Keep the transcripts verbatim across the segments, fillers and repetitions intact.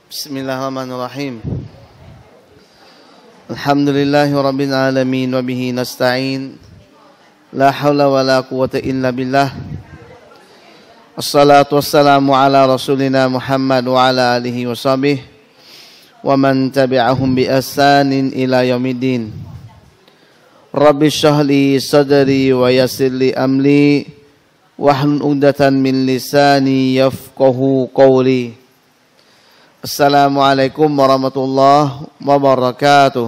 بسم الله الرحمن الرحيم الحمد لله رب العالمين وبه نستعين لا حول ولا قوة إلا بالله الصلاة والسلام على رسولنا محمد وعلى آله وصحبه ومن تبعهم بإحسان إلى يوم الدين رب اشرح لي صدري ويسر لي أمري واحلل عقدة من لساني يفقهوا قولي السلام عليكم ورحمة الله وبركاته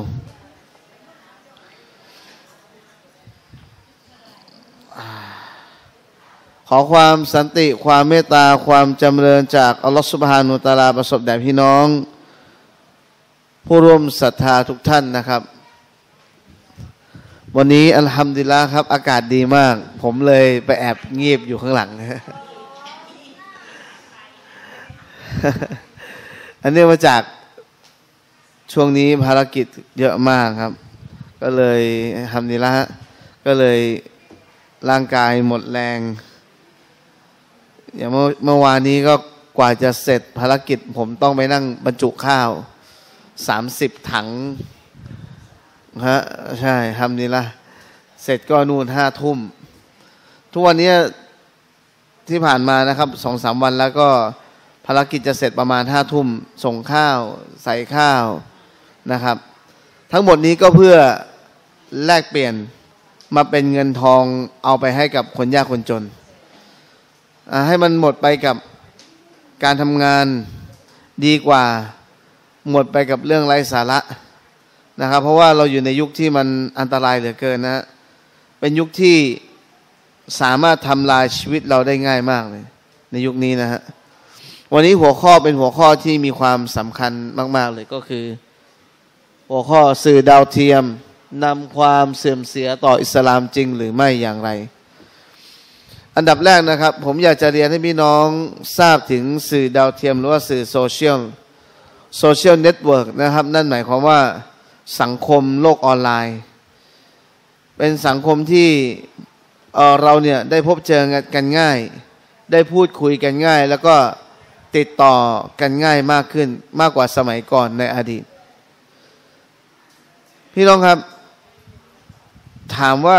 ขอความสันติความเมตตาความจำเริญจากอัลลอฮฺซุบฮานะฮูวะตะอาลาประสบแด่พี่น้องผู้ร่วมศรัทธาทุกท่านนะครับวันนี้อัลฮัมดุลิลละห์ครับอากาศดีมากผมเลยไปแอบเงียบอยู่ข้างหลังอันนี้มาจากช่วงนี้ภารกิจเยอะมากครับก็เลยอัลฮัมดุลิลละห์ก็เลยร่างกายหมดแรงอย่างเมื่อเมื่อวานนี้ก็กว่าจะเสร็จภารกิจผมต้องไปนั่งบรรจุข้าวสามสิบถังฮะใช่ทำดีละเสร็จก็นู่นห้าทุ่มทุกวันนี้ที่ผ่านมานะครับสองสามวันแล้วก็ภารกิจจะเสร็จประมาณห้าทุ่มส่งข้าวใส่ข้าวนะครับทั้งหมดนี้ก็เพื่อแลกเปลี่ยนมาเป็นเงินทองเอาไปให้กับคนยากคนจนให้มันหมดไปกับการทำงานดีกว่าหมดไปกับเรื่องไร้สาระนะครับเพราะว่าเราอยู่ในยุคที่มันอันตรายเหลือเกินนะเป็นยุคที่สามารถทำลายชีวิตเราได้ง่ายมากเลยในยุคนี้นะฮะวันนี้หัวข้อเป็นหัวข้อที่มีความสำคัญมากๆเลยก็คือหัวข้อสื่อดาวเทียมนำความเสื่อมเสียต่ออิสลามจริงหรือไม่อย่างไรอันดับแรกนะครับผมอยากจะเรียนให้พี่น้องทราบถึงสื่อดาวเทียมหรือว่าสื่อโซเชียลโซเชียลเน็ตเวิร์กนะครับนั่นหมายความว่าสังคมโลกออนไลน์เป็นสังคมที่เอ่อเราเนี่ยได้พบเจอกันง่ายได้พูดคุยกันง่ายแล้วก็ติดต่อกันง่ายมากขึ้นมากกว่าสมัยก่อนในอดีตพี่น้องครับถามว่า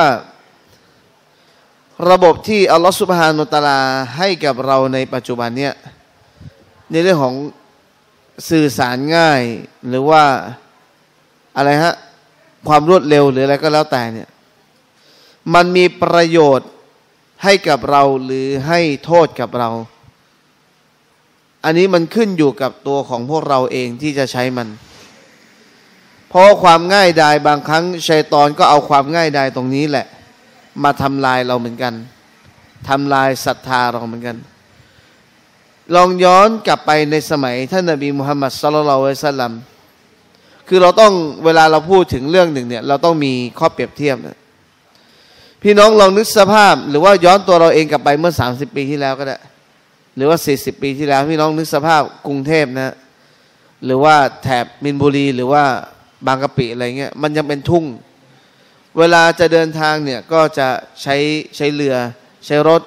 ระบบที่อัลลอฮฺซุบฮานะฮูวะตะอาลาให้กับเราในปัจจุบันเนี่ยในเรื่องของสื่อสารง่ายหรือว่าอะไรฮะความรวดเร็วหรืออะไรก็แล้วแต่เนี่ยมันมีประโยชน์ให้กับเราหรือให้โทษกับเราอันนี้มันขึ้นอยู่กับตัวของพวกเราเองที่จะใช้มันเพราะความง่ายดายบางครั้งชัยฏอนก็เอาความง่ายดายตรงนี้แหละมาทำลายเราเหมือนกันทำลายศรัทธาเราเหมือนกันลองย้อนกลับไปในสมัยท่านนบีมุฮัมมัดศ็อลลัลลอฮุอะลัยฮิวะซัลลัมคือเราต้องเวลาเราพูดถึงเรื่องหนึ่งเนี่ยเราต้องมีข้อเปรียบเทียบนะพี่น้องลองนึกสภาพหรือว่าย้อนตัวเราเองกลับไปเมื่อสามสิบปีที่แล้วก็ได้หรือว่าสี่สิบปีที่แล้วพี่น้องนึกสภาพกรุงเทพนะหรือว่าแถบมินบุรีหรือว่าบางกะปิอะไรเงี้ยมันยังเป็นทุ่งเวลาจะเดินทางเนี่ยก็จะใช้ใช้เรือใช้รถ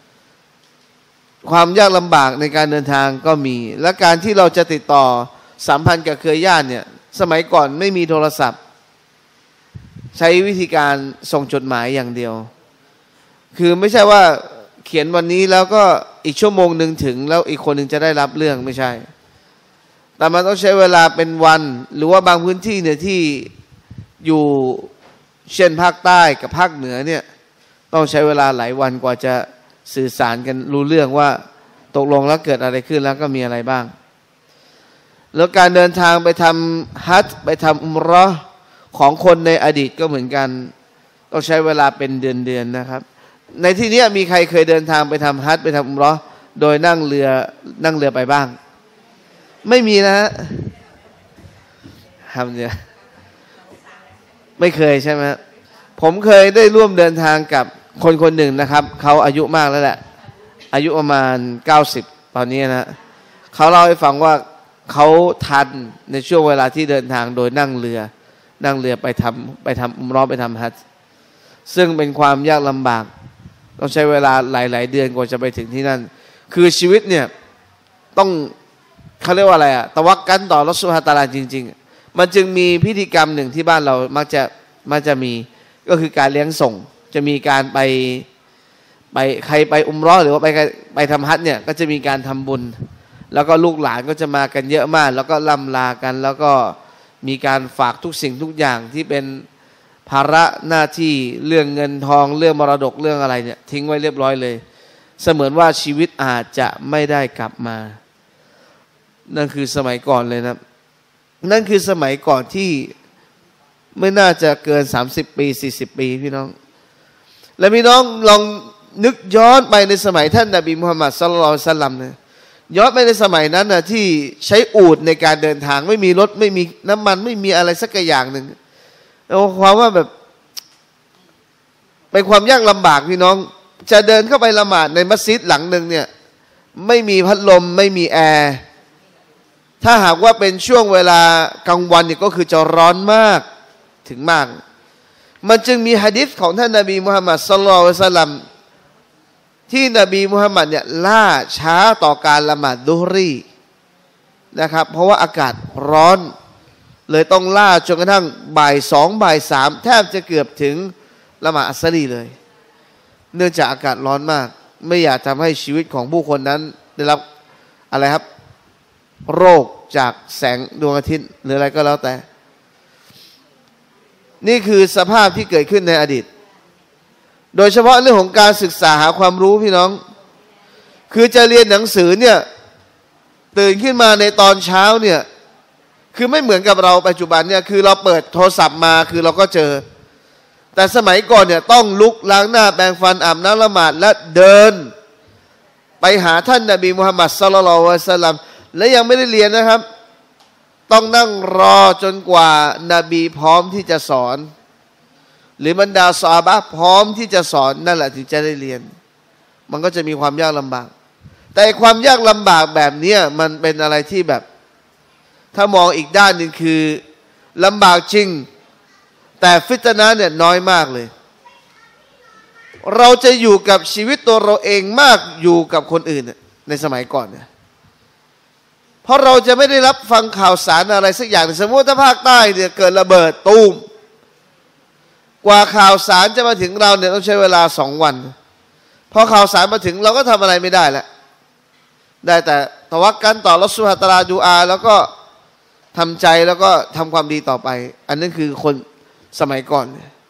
ความยากลำบากในการเดินทางก็มีและการที่เราจะติดต่อสัมพันธ์กับเครือญาติเนี่ยสมัยก่อนไม่มีโทรศัพท์ใช้วิธีการส่งจดหมายอย่างเดียวคือไม่ใช่ว่าเขียนวันนี้แล้วก็อีกชั่วโมงหนึ่งถึงแล้วอีกคนหนึ่งจะได้รับเรื่องไม่ใช่แต่มันต้องใช้เวลาเป็นวันหรือว่าบางพื้นที่เนี่ยที่อยู่เช่นภาคใต้กับภาคเหนือเนี่ยต้องใช้เวลาหลายวันกว่าจะสื่อสารกันรู้เรื่องว่าตกลงแล้วเกิดอะไรขึ้นแล้วก็มีอะไรบ้างแล้วการเดินทางไปทำฮัจญ์ไปทำอุมเราะห์ของคนในอดีตก็เหมือนกันต้องใช้เวลาเป็นเดือนๆนะครับในที่นี้มีใครเคยเดินทางไปทำฮัจญ์ไปทำอุมเราะห์โดยนั่งเรือนั่งเรือไปบ้างไม่มีนะฮะทำเนี่ยไม่เคยใช่ไหมผมเคยได้ร่วมเดินทางกับคนคนหนึ่งนะครับเขาอายุมากแล้วแหละอายุประมาณเก้าสิบตอนนี้นะเขาเล่าให้ฟังว่าเขาทันในช่วงเวลาที่เดินทางโดยนั่งเรือนั่งเรือไปทำไปทำอุมเราะห์ไปทำฮัจญ์ซึ่งเป็นความยากลำบากต้องใช้เวลาหลายๆเดือนกว่าจะไปถึงที่นั่นคือชีวิตเนี่ยต้องเขาเรียกว่าอะไรอะตะวักกันต่ออัลเลาะห์ซุบฮานะฮูวะตะอาลาจริงๆมันจึงมีพิธีกรรมหนึ่งที่บ้านเรามักจะมักจะมีก็คือการเลี้ยงส่งจะมีการไปไปใครไปอุมเราะห์หรือว่าไปไปทำฮัจญ์เนี่ยก็จะมีการทำบุญแล้วก็ลูกหลานก็จะมากันเยอะมากแล้วก็ล่ำลากันแล้วก็มีการฝากทุกสิ่งทุกอย่างที่เป็นภาระหน้าที่เรื่องเงินทองเรื่องมรดกเรื่องอะไรเนี่ยทิ้งไว้เรียบร้อยเลยเสมือนว่าชีวิตอาจจะไม่ได้กลับมานั่นคือสมัยก่อนเลยนะนั่นคือสมัยก่อนที่ไม่น่าจะเกินสามสิบปีสี่สิบปีพี่น้องและพี่น้องลองนึกย้อนไปในสมัยท่านนบีมุฮัมมัดศ็อลลัลลอฮุอะลัยฮิวะซัลลัมนะย้อนไปในสมัยนั้นนะที่ใช้อูฐในการเดินทางไม่มีรถไม่มีน้ำมันไม่มีอะไรสักอย่างหนึ่งเอาความว่าแบบเป็นความยากลำบากพี่น้องจะเดินเข้าไปละหมาดในมัสยิดหลังหนึ่งเนี่ยไม่มีพัดลมไม่มีแอร์ถ้าหากว่าเป็นช่วงเวลากลางวันเนี่ยก็คือจะร้อนมากถึงมากมันจึงมีหะดีษของท่านนบีมุฮัมมัดศ็อลลัลลอฮุอะลัยฮิวะซัลลัมที่นบีมุฮัมมัดเนี่ยล่าช้าต่อการละหมาดดุฮรีนะครับเพราะว่าอากาศร้อนเลยต้องล่าจนกระทั่งบ่ายสองบ่ายสามแทบจะเกือบถึงละหมาดอัสรีเลยเนื่องจากอากาศร้อนมากไม่อยากทำให้ชีวิตของผู้คนนั้นได้รับอะไรครับโรคจากแสงดวงอาทิตย์หรืออะไรก็แล้วแต่นี่คือสภาพที่เกิดขึ้นในอดีตโดยเฉพาะเรื่องของการศึกษาหาความรู้พี่น้องคือจะเรียนหนังสือเนี่ยตื่นขึ้นมาในตอนเช้าเนี่ยคือไม่เหมือนกับเราปัจจุบันเนี่ยคือเราเปิดโทรศัพท์มาคือเราก็เจอแต่สมัยก่อนเนี่ยต้องลุกล้างหน้าแปรงฟันอาบน้ำละหมาดและเดินไปหาท่านนบีมุฮัมมัดศ็อลลัลลอฮุอะลัยฮิวะซัลลัมและยังไม่ได้เรียนนะครับต้องนั่งรอจนกว่านบีพร้อมที่จะสอนหรือบรรดาซอฮาบะห์พร้อมที่จะสอนนั่นแหละถึงจะได้เรียนมันก็จะมีความยากลำบากแต่ความยากลำบากแบบนี้มันเป็นอะไรที่แบบถ้ามองอีกด้านหนึ่งคือลำบากจริงแต่ฟิตนะห์เนี่ยน้อยมากเลยเราจะอยู่กับชีวิตตัวเราเองมากอยู่กับคนอื่นในสมัยก่อนเนี่ยเพราะเราจะไม่ได้รับฟังข่าวสารอะไรสักอย่างสมมติถ้าภาคใต้เนี่ยเกิดระเบิดตูมกว่าข่าวสารจะมาถึงเราเนี่ยต้องใช้เวลาสองวันพอข่าวสารมาถึงเราก็ทำอะไรไม่ได้แล้วได้แต่ตะวักกันต่ออัลเลาะห์ซุบฮานะฮูวะตะอาลาดูอาแล้วก็ทำใจแล้วก็ทำความดีต่อไปอันนั้นคือคนสมัยก่อน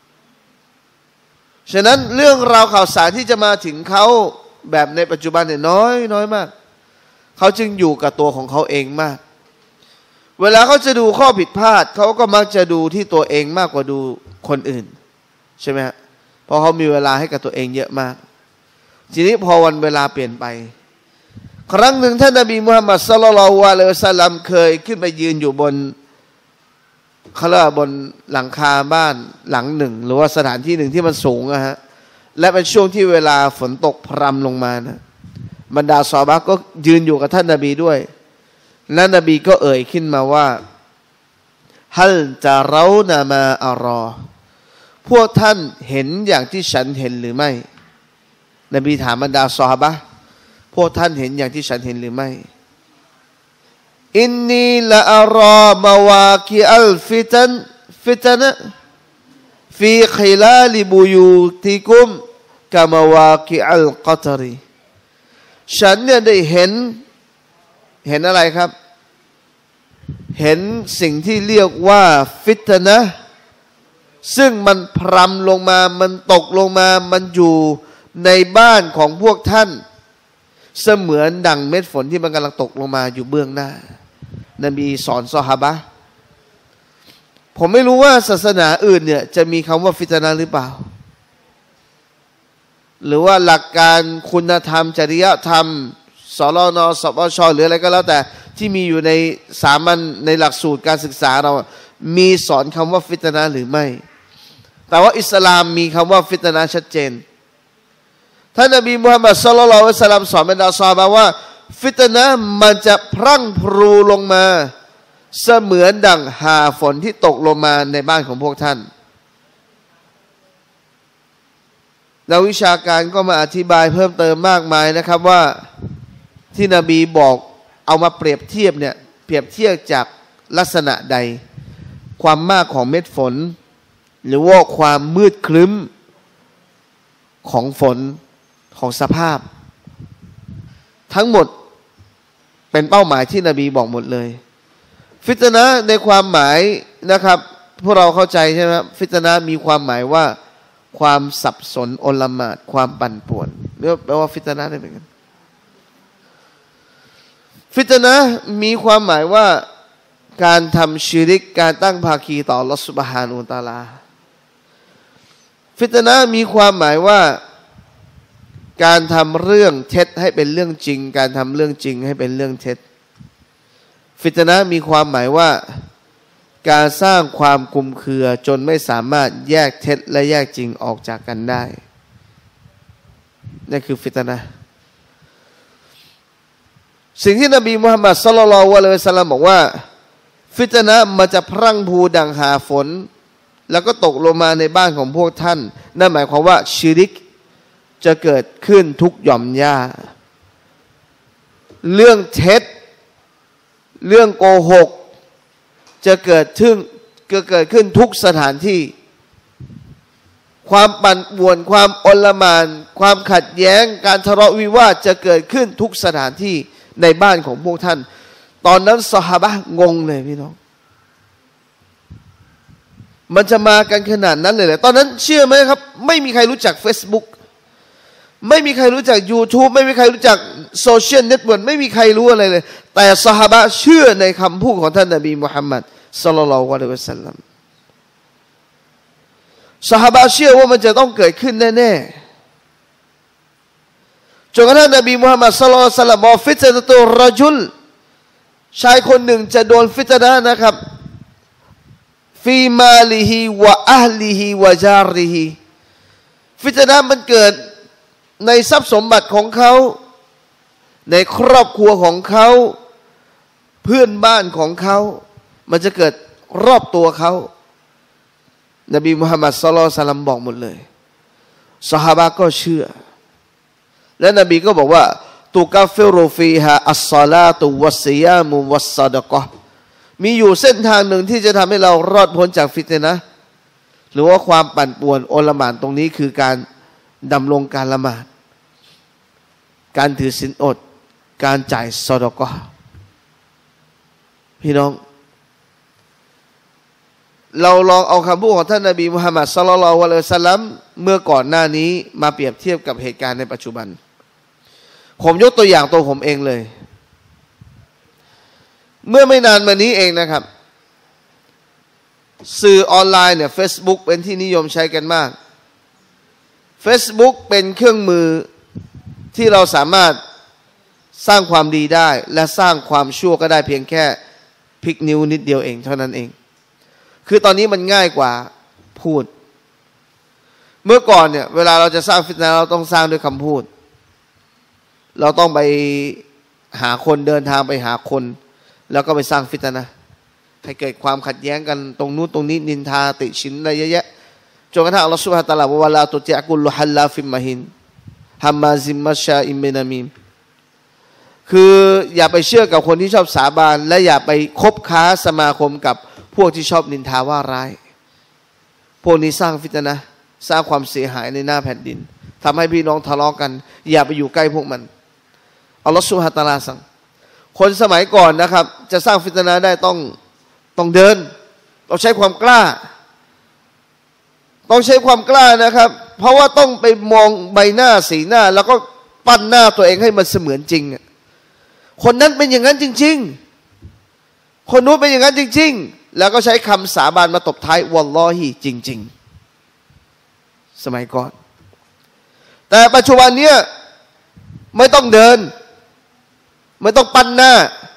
ฉะนั้นเรื่องราวข่าวสารที่จะมาถึงเขาแบบในปัจจุบันเนี่ยน้อยน้อยมากเขาจึงอยู่กับตัวของเขาเองมากเวลาเขาจะดูข้อผิดพลาดเขาก็มักจะดูที่ตัวเองมากกว่าดูคนอื่นใช่ไหมฮะเพราะเขามีเวลาให้กับตัวเองเยอะมากทีนี้พอวันเวลาเปลี่ยนไปครั้งหนึ่งท่านนบีมุฮัมมัดศ็อลลัลลอฮุอะลัยฮิวะซัลลัมเคยขึ้นไปยืนอยู่บนเขาเรียกว่าบนหลังคาบ้านหลังหนึ่งหรือว่าสถานที่หนึ่งที่มันสูงอะฮะและเป็นช่วงที่เวลาฝนตกพรำลงมานะบรรดาซอฮาบะห์ก็ยืนอยู่กับท่านนบีด้วยและนบีก็เอ่ยขึ้นมาว่าฮัลจะเรานามาอารอพวกท่านเห็นอย่างที่ฉันเห็นหรือไม่นบีถามบรรดาซอฮาบะห์พวกท่านเห็นอย่างที่ฉันเห็นหรือไม่อินนีละอารอมาวากิอัลฟิตันฟิตนะฟีขิลาลิบุยูติกุมกามาวากิอัลกัตรีฉันเนี่ยได้เห็นเห็นอะไรครับเห็นสิ่งที่เรียกว่าฟิตนะซึ่งมันพรำลงมามันตกลงมามันอยู่ในบ้านของพวกท่านเสมือนดั่งเม็ดฝนที่มันกำลังตกลงมาอยู่เบื้องหน้านบีสอนซอฮาบะห์ผมไม่รู้ว่าศาสนาอื่นเนี่ยจะมีคำว่าฟิตนะห์หรือเปล่าหรือว่าหลักการคุณธรรมจริยธรรมสลนสปชหรืออะไรก็แล้วแต่ที่มีอยู่ในสามัญในหลักสูตรการศึกษาเรามีสอนคำว่าฟิตนะห์หรือไม่แต่ว่าอิสลามมีคำว่าฟิตนะห์ชัดเจนท่านนบีมุฮัมมัดศ็อลลัลลอฮุอะลัยฮิวะซัลลัมสอนบรรดาซอฮาบะห์ว่าฟิตนะห์มันจะพรั่งพรูลงมาเสมือนดั่งหาฝนที่ตกลงมาในบ้านของพวกท่านนักวิชาการก็มาอธิบายเพิ่มเติมมากมายนะครับว่าที่นบีบอกเอามาเปรียบเทียบเนี่ยเปรียบเทียบจากลักษณะใดความมากของเม็ดฝนหรือว่าความมืดครึ้มของฝนของสภาพทั้งหมดเป็นเป้าหมายที่นบีบอกหมดเลยฟิตนะห์ในความหมายนะครับพวกเราเข้าใจใช่ไหมฟิตนะห์มีความหมายว่าความสับสนโอลหม่านความปั่นป่วนเรียกแปลว่าฟิตนะห์ได้เหมือนกันฟิตนะห์มีความหมายว่าการทำชิริกการตั้งภาคีต่ออัลเลาะห์ซุบฮานะฮูวะตะอาลาฟิตนะห์มีความหมายว่าการทำเรื่องเท็จให้เป็นเรื่องจริงการทำเรื่องจริงให้เป็นเรื่องเท็จฟิตนะห์มีความหมายว่าการสร้างความคลุมเครือจนไม่สามารถแยกเท็จและแยกจริงออกจากกันได้นั่นคือฟิตนะห์สิ่งที่นบีมุฮัมมัดศ็อลลัลลอฮุอะลัยฮิวะซัลลัมบอกว่าฟิตนะห์มันจะพรั่งพรูดังหาฝนแล้วก็ตกลงมาในบ้านของพวกท่านนั่นหมายความว่าชิริกจะเกิดขึ้นทุกหย่อมหญ้าเรื่องเท็จเรื่องโกหกจะเกิดขึ้นจะเกิดขึ้นทุกสถานที่ความปั่นป่วนความอลหม่านความขัดแย้งการทะเลาะวิวาทจะเกิดขึ้นทุกสถานที่ในบ้านของพวกท่านตอนนั้นซอฮาบะห์งงเลยพี่น้องมันจะมากันขนาดนั้นเลยเหรอตอนนั้นเชื่อไหมครับไม่มีใครรู้จัก Facebook ไม่มีใครรู้จัก YouTube ไม่มีใครรู้จักโซเชียลเน็ตเวิร์กไม่มีใครรู้อะไรเลยแต่ซอฮาบะห์เชื่อในคำพูดของท่านนบีมุฮัมมัดศ็อลลัลลอฮุอะลัยฮิวะซัลลัมซอฮาบะห์เชื่อว่ามันจะต้องเกิดขึ้นแน่ๆจนกระทั่งนบีมุฮัมมัดศ็อลลัลลอฮุอะลัยฮิวะซัลลัมบอกฟิตนะตุรรจุลชายคนหนึ่งจะโดนฟิตนะห์นะครับฟีมาลิฮิวะอะห์ลิฮิวะจาริฮิฟิตนะห์มันเกิดในทรัพย์สมบัติของเขาในครอบครัวของเขาเพื่อนบ้านของเขามันจะเกิดรอบตัวเขานบีมุฮัมมัดศ็อลลัลลอฮุอะลัยฮิวะซัลลัมบอกหมดเลยซอฮาบะห์ก็เชื่อและนบีก็บอกว่าตุกัฟฟิรุฟีฮาอัศศอลาตุวัสซิยามุวัสซะดะกะฮ์มีอยู่เส้นทางหนึ่งที่จะทำให้เรารอดพ้นจากฟิตนะห์หรือว่าความปั่นป่วนโอลหม่านตรงนี้คือการดำรงการละหมาดการถือศีลอดการจ่ายซอดะกะฮ์พี่น้องเราลองเอาคำพูดของท่านนบีมุฮัมมัดศ็อลลัลลอฮุอะลัยฮิวะซัลลัมเมื่อก่อนหน้านี้มาเปรียบเทียบกับเหตุการณ์ในปัจจุบันผมยกตัวอย่างตัวผมเองเลยเมื่อไม่นานมานี้เองนะครับสื่อออนไลน์เนี่ย Facebook เป็นที่นิยมใช้กันมาก Facebook เป็นเครื่องมือที่เราสามารถสร้างความดีได้และสร้างความชั่วก็ได้เพียงแค่พลิกนิ้วนิดเดียวเองเท่านั้นเองคือตอนนี้มันง่ายกว่าพูดเมื่อก่อนเนี่ยเวลาเราจะสร้างฟิตนะห์เราต้องสร้างด้วยคำพูดเราต้องไปหาคนเดินทางไปหาคนแล้วก็ไปสร้างฟิตนะห์ให้เกิดความขัดแย้งกันตรงนู้นตรงนี้นินทาติฉินอะไรเยอะแยะจนกระทั่งอัลลอฮฺซุบฮานะฮูวะตะอาลาบอกว่าลาตุติอ์กุลลุฮัลลาฟิมมะฮินฮัมมาซิมมัชชาอิมบินามีมคืออย่าไปเชื่อกับคนที่ชอบสาบานและอย่าไปคบค้าสมาคมกับพวกที่ชอบนินทาว่าร้ายพวกนี้สร้างฟิตนะห์สร้างความเสียหายในหน้าแผ่นดินทำให้พี่น้องทะเลาะกันอย่าไปอยู่ใกล้พวกมันอัลลอฮฺซุบฮานะฮูวะตะอาลาสั่งคนสมัยก่อนนะครับจะสร้างฟิตนะห์ได้ต้องต้องเดินต้องใช้ความกล้าต้องใช้ความกล้านะครับเพราะว่าต้องไปมองใบหน้าสีหน้าแล้วก็ปั้นหน้าตัวเองให้มันเสมือนจริงคนนั้นเป็นอย่างนั้นจริงๆคนนู้นเป็นอย่างนั้นจริงๆแล้วก็ใช้คำสาบานมาตบท้ายวัลลอฮีจริงๆสมัยก่อนแต่ปัจจุบันเนี้ยไม่ต้องเดินไม่ต้องปั้นหน้า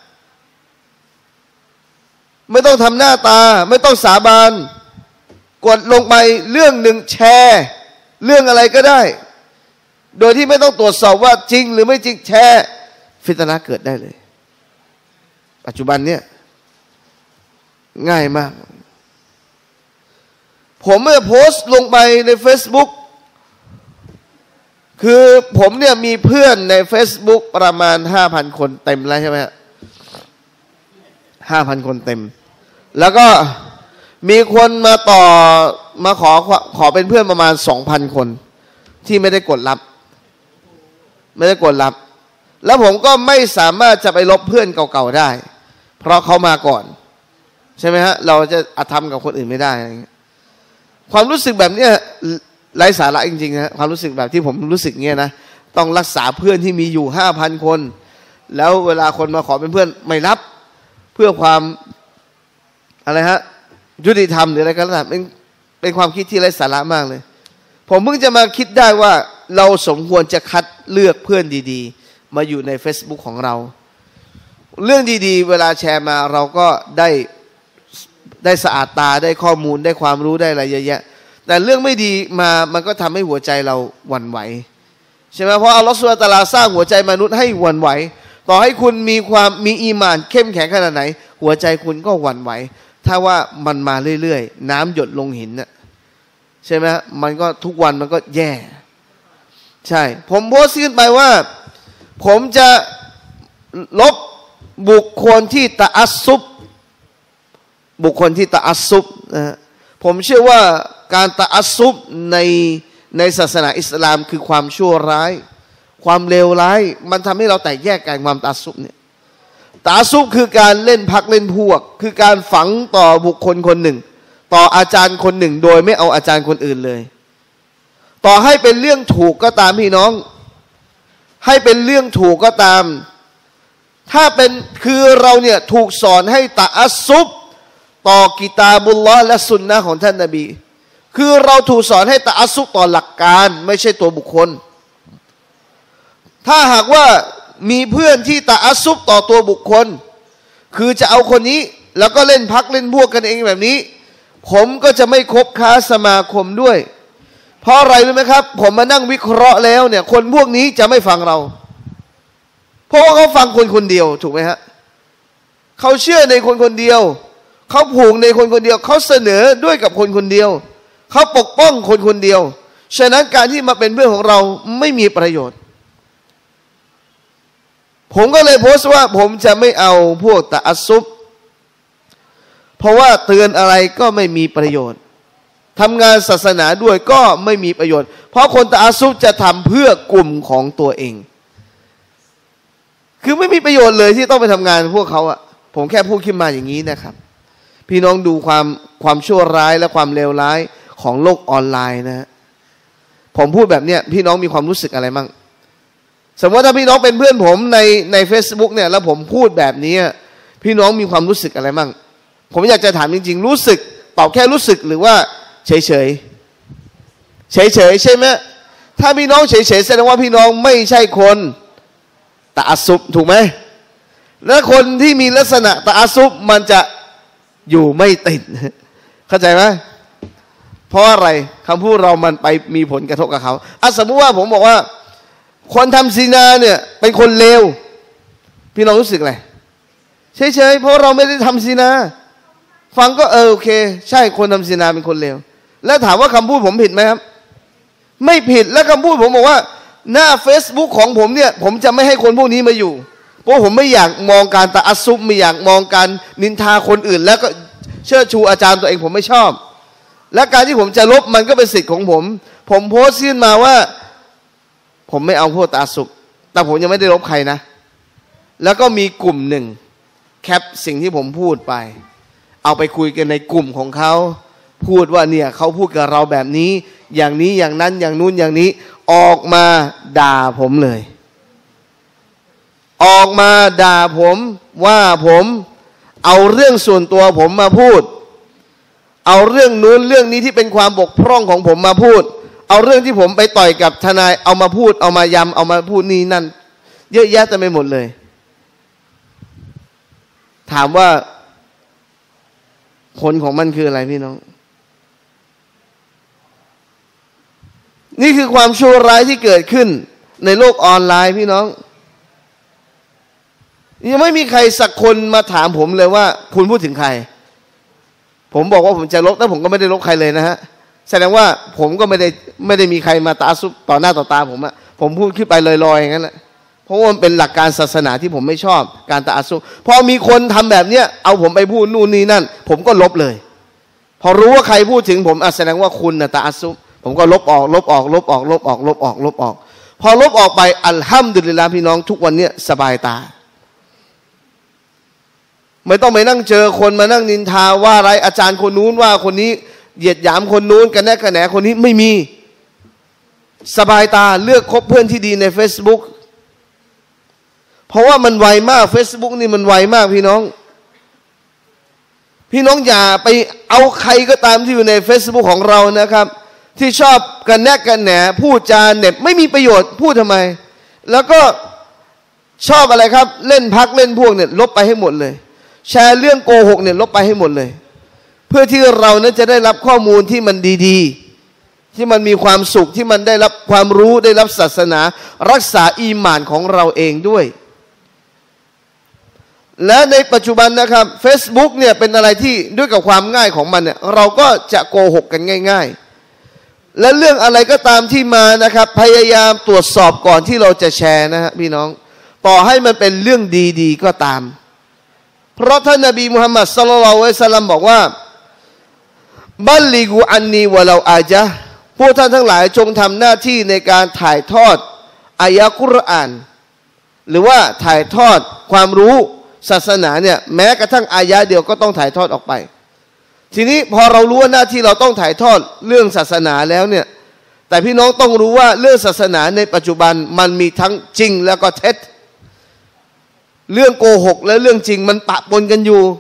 ไม่ต้องทำหน้าตาไม่ต้องสาบานกดลงไปเรื่องหนึ่งแชร์เรื่องอะไรก็ได้โดยที่ไม่ต้องตรวจสอบว่าจริงหรือไม่จริงแชร์ฟิตนะห์เกิดได้เลยปัจจุบันเนี้ยง่ายมากผมเมื่อโพสต์ลงไปใน Facebook คือผมเนี่ยมีเพื่อนใน Facebook ประมาณ ห้าพัน คนเต็มแล้วใช่ไหมฮะห้าพันคนเต็มแล้วก็มีคนมาต่อมาขอขอเป็นเพื่อนประมาณสองพันคนที่ไม่ได้กดรับไม่ได้กดรับแล้วผมก็ไม่สามารถจะไปลบเพื่อนเก่าๆได้เพราะเขามาก่อนใช่ไหมฮะเราจะอาธรรมกับคนอื่นไม่ได้อะไรเงี้ยความรู้สึกแบบเนี้ยไร้สาระจริงๆนะความรู้สึกแบบที่ผมรู้สึกเงี้ยนะต้องรักษาเพื่อนที่มีอยู่ห้าพันคนแล้วเวลาคนมาขอเป็นเพื่อนไม่รับเพื่อความอะไรฮะยุติธรรมหรืออะไรก็แล้วแต่เป็นเป็นความคิดที่ไร้สาระมากเลยผมเพิ่งจะมาคิดได้ว่าเราสมควรจะคัดเลือกเพื่อนดีๆมาอยู่ใน Facebook ของเราเรื่องดีๆเวลาแชร์มาเราก็ได้ได้สะอาดตาได้ข้อมูลได้ความรู้ได้อะไรเยอะแยะแต่เรื่องไม่ดีมามันก็ทำให้หัวใจเราหวั่นไหวใช่ไหมเพราะอัลลอฮฺซุบฮานะฮูวะตะอาลาสร้างหัวใจมนุษย์ให้หวั่นไหวต่อให้คุณมีความมีอีหม่านเข้มแข็งขนาดไหนหัวใจคุณก็หวั่นไหวถ้าว่ามันมาเรื่อยๆน้ำหยดลงหินน่ะใช่ไหมมันก็ทุกวันมันก็แย่ใช่ผมโพสต์ขึ้นไปว่าผมจะลบบุคคลที่ตะอัสซุบบุคคลที่ตะอัสซุบนะผมเชื่อว่าการตะอัสซุบในในศาสนาอิสลามคือความชั่วร้ายความเลวร้ายมันทำให้เราแตกแยกกันความตะอัสซุบเนี่ยตะอัสซุบคือการเล่นพักเล่นพวกคือการฝังต่อบุคคลคนหนึ่งต่ออาจารย์คนหนึ่งโดยไม่เอาอาจารย์คนอื่นเลยต่อให้เป็นเรื่องถูกก็ตามพี่น้องให้เป็นเรื่องถูกก็ตามถ้าเป็นคือเราเนี่ยถูกสอนให้ตะอัสซุบต่อกิตาบุลลอฮ์และสุนนะของท่านนบีคือเราถูกสอนให้ตะอัสซุบต่อหลักการไม่ใช่ตัวบุคคลถ้าหากว่ามีเพื่อนที่ตะอัสซุบต่อตัวบุคคลคือจะเอาคนนี้แล้วก็เล่นพักเล่นพวกกันเองแบบนี้ผมก็จะไม่คบค้าสมาคมด้วยเพราะอะไรรู้ไหมครับผมมานั่งวิเคราะห์แล้วเนี่ยคนพวกนี้จะไม่ฟังเราเพราะว่าเขาฟังคนคนเดียวถูกไหมฮะเขาเชื่อในคนคนเดียวเขาผูกในคนคนเดียวเขาเสนอด้วยกับคนคนเดียวเขาปกป้องคนคนเดียวฉะนั้นการที่มาเป็นเพื่อนของเราไม่มีประโยชน์ผมก็เลยโพสต์ว่าผมจะไม่เอาพวกตะอัสซุบเพราะว่าเตือนอะไรก็ไม่มีประโยชน์ทำงานศาสนาด้วยก็ไม่มีประโยชน์เพราะคนตะอัสซุบจะทำเพื่อกลุ่มของตัวเองคือไม่มีประโยชน์เลยที่ต้องไปทำงานพวกเขาอะผมแค่พูดขึ้นมาอย่างนี้นะครับพี่น้องดูความความชั่วร้ายและความเลวร้ายของโลกออนไลน์นะผมพูดแบบเนี้ยพี่น้องมีความรู้สึกอะไรมั่งสมมติถ้าพี่น้องเป็นเพื่อนผมในใน Facebook เนี่ยแล้วผมพูดแบบนี้พี่น้องมีความรู้สึกอะไรมั่งผมอยากจะถามจริงๆรู้สึกตอบแค่รู้สึกหรือว่าเฉยเฉยเฉยเฉยใช่ไหมถ้าพี่น้องเฉยเฉยแสดงว่าพี่น้องไม่ใช่คนตะอัสซุบถูกไหมและคนที่มีลักษณะตะอัสซุบมันจะอยู่ไม่ติดเข้าใจไหมเพราะอะไรคำพูดเรามันไปมีผลกระทบกับเขาอ่ะสมมุติว่าผมบอกว่าคนทำซินาเนี่ยเป็นคนเลวพี่น้องรู้สึกอะไรเฉยๆเพราะเราไม่ได้ทำซินาฟังก็เออโอเคใช่คนทำซินาเป็นคนเลวแล้วถามว่าคำพูดผมผิดไหมครับไม่ผิดและคำพูดผมบอกว่าหน้า Facebook ของผมเนี่ยผมจะไม่ให้คนพวกนี้มาอยู่เพราะผมไม่อยากมองการตะอัสซุบไม่อยากมองการนินทาคนอื่นแล้วก็เชิดชูอาจารย์ตัวเองผมไม่ชอบและการที่ผมจะลบมันก็เป็นสิทธิ์ของผมผมโพสต์ขึ้นมาว่าผมไม่เอาพวกตะอัสซุบแต่ผมยังไม่ได้ลบใครนะแล้วก็มีกลุ่มหนึ่งแคปสิ่งที่ผมพูดไปเอาไปคุยกันในกลุ่มของเขาพูดว่าเนี่ยเขาพูดกับเราแบบนี้อย่างนี้อย่างนั้นอย่างนู้นอย่างนี้ออกมาด่าผมเลยออกมาด่าผมว่าผมเอาเรื่องส่วนตัวผมมาพูดเอาเรื่องนู้นเรื่องนี้ที่เป็นความบกพร่องของผมมาพูดเอาเรื่องที่ผมไปต่อยกับทนายเอามาพูดเอามายำเอามาพูดนี่นั่นเยอะแยะเต็มไปหมดเลยถามว่าผลของมันคืออะไรพี่น้องนี่คือความชั่วร้ายที่เกิดขึ้นในโลกออนไลน์พี่น้องยังไม่มีใครสักคนมาถามผมเลยว่าคุณพูดถึงใครผมบอกว่าผมจะลบแต่ผมก็ไม่ได้ลบใครเลยนะฮะแสดงว่าผมก็ไม่ได้ไม่ได้มีใครมาตะอัสซุบต่อหน้าต่อตาผมอะผมพูดขึ้นไปลอยๆอย่างนั้นแหละผราะว่ามันเป็นหลักการศาสนาที่ผมไม่ชอบการตะอัสซุบพอมีคนทำแบบเนี้ยเอาผมไปพูดนู่นนี่นั่นผมก็ลบเลยพอรู้ว่าใครพูดถึงผมแสดงว่าคุณนะตะอัสซุบผมก็ลบออกลบออกลบออกลบออกลบออกลบออกพอลบออกไปอัลฮัมดุลิลลาห์พี่น้องทุกวันเนี้ยสบายตาไม่ต้องไปนั่งเจอคนมานั่งนินทาว่าอะไรอาจารย์คนนู้นว่าคนนี้เหยียดหยามคนนู้นกันแน่กันแหนคนนี้ไม่มีสบายตาเลือกคบเพื่อนที่ดีใน Facebook เพราะว่ามันไวมาก Facebook นี่มันไวมากพี่น้องพี่น้องอย่าไปเอาใครก็ตามที่อยู่ใน Facebook ของเรานะครับที่ชอบกันแน่กันแหนพูดจาเน็บไม่มีประโยชน์พูดทำไมแล้วก็ชอบอะไรครับเล่นพักเล่นพวกเนี่ยลบไปให้หมดเลยแชร์เรื่องโกหกเนี่ยลบไปให้หมดเลยเพื่อที่เรานั้นจะได้รับข้อมูลที่มันดีๆที่มันมีความสุขที่มันได้รับความรู้ได้รับศาสนารักษาอีหม่านของเราเองด้วยและในปัจจุบันนะครับ Facebook เนี่ยเป็นอะไรที่ด้วยกับความง่ายของมันเนี่ยเราก็จะโกหกกันง่ายๆและเรื่องอะไรก็ตามที่มานะครับพยายามตรวจสอบก่อนที่เราจะแชร์นะฮะพี่น้องต่อให้มันเป็นเรื่องดีๆก็ตามเพราะท่านนบีมุฮัมมัดศ็อลลัลลอฮุอะลัยฮิวะซัลลัมบอกว่าบัลลิกูอันนีวะลาอาญะพวกท่านทั้งหลายจงทำหน้าที่ในการถ่ายทอดอายะกุรอานหรือว่าถ่ายทอดความรู้ศาสนาเนี่ยแม้กระทั่งอายะเดียวก็ต้องถ่ายทอดออกไปทีนี้พอเรารู้ว่าหน้าที่เราต้องถ่ายทอดเรื่องศาสนาแล้วเนี่ยแต่พี่น้องต้องรู้ว่าเรื่องศาสนาในปัจจุบันมันมีทั้งจริงแล้วก็เท็จเรื่องโกหกและเรื่องจริงมันปะปนกันอยู่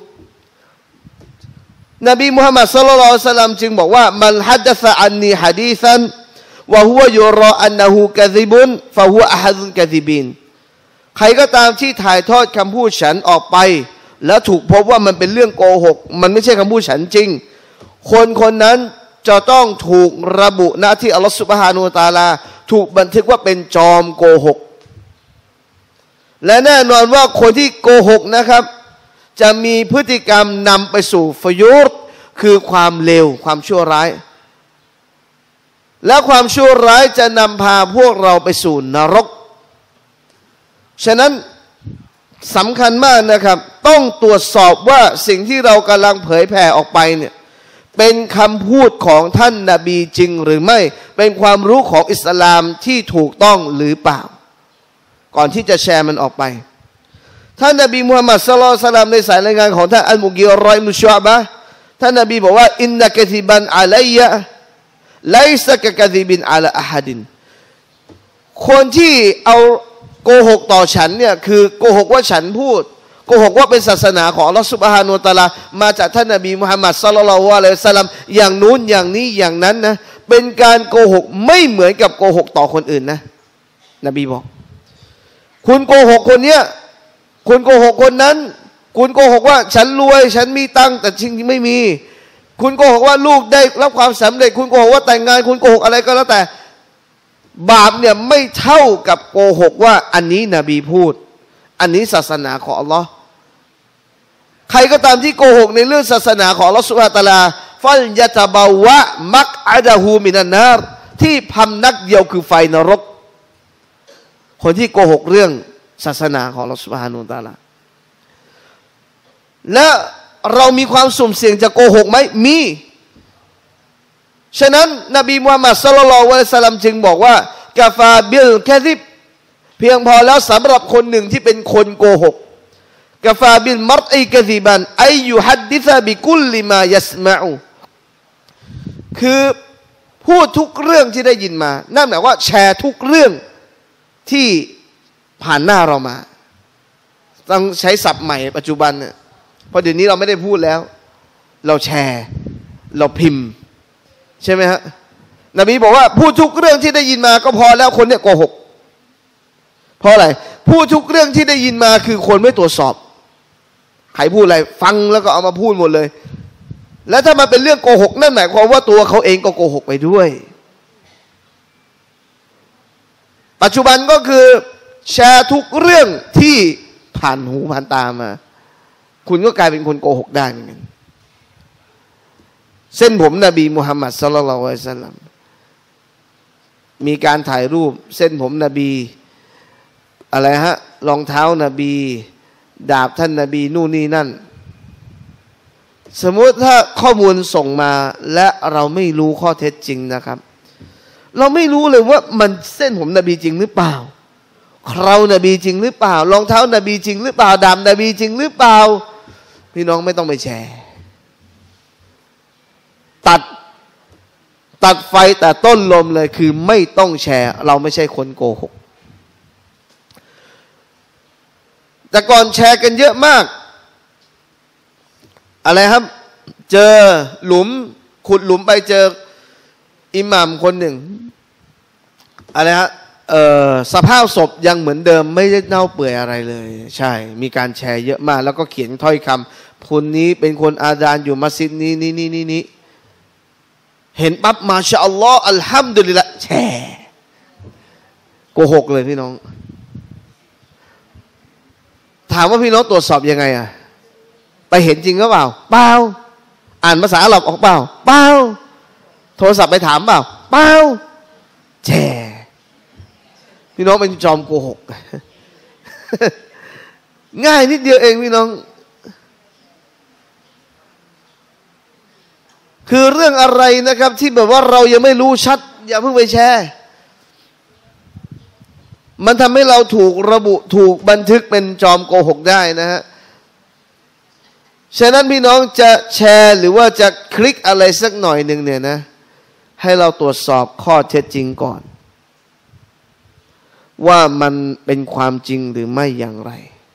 นบีมุฮัมมัดศ็อลลัลลอฮุอะลัยฮิวะซัลลัมจึงบอกว่ามันฮัดดะซะอันนีหะดีซันวะฮุวะยุรออันนะฮูกะซิบุนฟะฮุวะอะฮัดุลกะซิบินใครก็ตามที่ถ่ายทอดคำพูดฉันออกไปแล้วถูกพบว่ามันเป็นเรื่องโกหกมันไม่ใช่คำพูดฉันจริงคนคนนั้นจะต้องถูกระบุณที่อัลลอฮฺซุบฮานะฮูวะตะอาลาถูกบันทึกว่าเป็นจอมโกหกและแน่นอนว่าคนที่โกหกนะครับจะมีพฤติกรรมนำไปสู่ฟยุรคือความเลวความชั่วร้ายและความชั่วร้ายจะนำพาพวกเราไปสู่นรกฉะนั้นสำคัญมากนะครับต้องตรวจสอบว่าสิ่งที่เรากำลังเผยแผ่ออกไปเนี่ยเป็นคำพูดของท่านนบีจริงหรือไม่เป็นความรู้ของอิสลามที่ถูกต้องหรือเปล่าก่อนที่จะแชร์มันออกไปท่านนบีมุฮัมมัดศ็อลลัลลอฮุอะลัยฮิวะซัลลัมในสายรายงานของท่านอัลมุกีรออิบนุชุอ์บะห์ท่านนบีบอกว่าอินนะกะซิบันอะลัยยะไลซะกะกะซิบินอะลาอะฮัดินคนที่เอาโกหกต่อฉันเนี่ยคือโกหกว่าฉันพูดโกหกว่าเป็นศาสนาของอัลลอฮฺซุบฮานะฮูวะตะอาลามาจากท่านนบีมุฮัมมัดศ็อลลัลลอฮุอะลัยฮิวะซัลลัมอย่างนู้นอย่างนี้อย่างนั้นนะเป็นการโกหกไม่เหมือนกับโกหกต่อคนอื่นนะนบีบอกคุณโกหกคนเนี้ยคุณโกหกคนนั้นคุณโกหกว่าฉันรวยฉันมีตังค์แต่จริงๆไม่มีคุณโกหกว่าลูกได้รับความสำเร็จคุณโกหกว่าแต่งงานคุณโกหกอะไรก็แล้วแต่บาปเนี่ยไม่เท่ากับโกหกว่าอันนี้นบีพูดอันนี้ศาสนาของอัลลอฮ์ใครก็ตามที่โกหกในเรื่องศาสนาของอัลลอฮ์ซุบฮานะฮูวะตะอาลาฟัลยะตะบาวะมักอะดะฮูมินันนารที่พำนักเดียวคือไฟนรกคนที่โกหกเรื่องศาสนาของอัลลอฮฺซุบฮานะฮูวะตะอาลาและเรามีความสุ่มเสี่ยงจะโกหกไหมมีฉะนั้นนบีมุฮัมมัดศ็อลลัลลอฮุอะลัยฮิวะซัลลัมจึงบอกว่ากะฟาบิลกะซิบเพียงพอแล้วสำหรับคนหนึ่งที่เป็นคนโกหกกะฟาบิลมัรอิกะซิบันอัยยุฮัดดิซะบิกุลลิมายัสมะอูคือพูดทุกเรื่องที่ได้ยินมานั่นหมายว่าแชร์ทุกเรื่องที่ผ่านหน้าเรามาต้องใช้ศัพท์ใหม่ปัจจุบันเนี่ยเพราะเดี๋ยวนี้เราไม่ได้พูดแล้วเราแชร์เราพิมพ์ใช่ไหมฮะนบีบอกว่าพูดทุกเรื่องที่ได้ยินมาก็พอแล้วคนเนี่ยโกหกเพราะอะไรพูดทุกเรื่องที่ได้ยินมาคือคนไม่ตรวจสอบใครพูดอะไรฟังแล้วก็เอามาพูดหมดเลยแล้วถ้ามันเป็นเรื่องโกหกนั่นหมายความว่าตัวเขาเองก็โกหกไปด้วยปัจจุบันก็คือแชร์ทุกเรื่องที่ผ่านหูผ่านตามาคุณก็กลายเป็นคนโกหกได้เหมือนกันเส้นผมนบีมุฮัมมัดศ็อลลัลลอฮุอะลัยฮิวะซัลลัมมีการถ่ายรูปเส้นผมนบีอะไรฮะรองเท้านบีดาบท่านนบีนู่นนี่นั่นสมมุติถ้าข้อมูลส่งมาและเราไม่รู้ข้อเท็จจริงนะครับเราไม่รู้เลยว่ามันเส้นผมนบีจริงหรือเปล่าเครานบีจริงหรือเปล่ารองเท้านบีจริงหรือเปล่าดาบนบีจริงหรือเปล่าพี่น้องไม่ต้องไปแชร์ตัดตัดไฟแต่ต้นลมเลยคือไม่ต้องแชร์เราไม่ใช่คนโกหกแต่ก่อนแชร์กันเยอะมากอะไรครับเจอหลุมขุดหลุมไปเจออิหม่ามคนหนึ่งอะไรฮะเอ่อสภาพศพยังเหมือนเดิมไม่ได้เน่าเปื่อยอะไรเลยใช่มีการแชร์เยอะมากแล้วก็เขียนถ้อยคำคนนี้เป็นคนอาจารย์อยู่มัสยิดนี้นี่นี่นี่นี่เห็นปั๊บมาชาอัลลอฮ์อัลฮัมดุลิลละแชร์โกหกเลยพี่น้องถามว่าพี่น้องตรวจสอบยังไงอะไปเห็นจริงหรือเปล่าเปล่าอ่านภาษาอาหรับออกเปล่าเปล่าโทรศัพท์ไปถามเปล่าเปล่าแชร์พี่น้องเป็นจอมโกหก ง่ายนิดเดียวเองพี่น้องคือเรื่องอะไรนะครับที่แบบว่าเรายังไม่รู้ชัดอย่าเพิ่งไปแชร์มันทำให้เราถูกระบุถูกบันทึกเป็นจอมโกหกได้นะฮะฉะนั้นพี่น้องจะแชร์หรือว่าจะคลิกอะไรสักหน่อยหนึ่งเนี่ยนะให้เราตรวจสอบข้อเท็จจริงก่อนว่ามันเป็นความจริงหรือไม่อย่างไร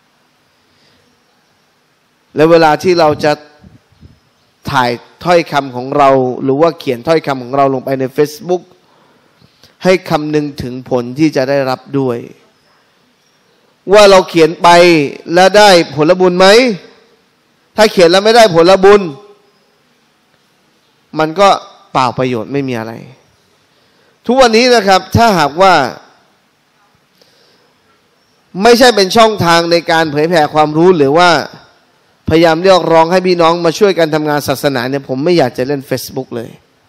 และเวลาที่เราจะถ่ายถ้อยคำของเราหรือว่าเขียนถ้อยคำของเราลงไปใน Facebook ให้คำนึงถึงผลที่จะได้รับด้วยว่าเราเขียนไปแล้วได้ผลบุญไหมถ้าเขียนแล้วไม่ได้ผลบุญมันก็เปล่าประโยชน์ไม่มีอะไรทุกวันนี้นะครับถ้าหากว่าไม่ใช่เป็นช่องทางในการเผยแผ่ความรู้หรือว่าพยายามเรียกร้องให้พี่น้องมาช่วยกันทำงานศาสนาเนี่ยผมไม่อยากจะเล่น Facebook เลย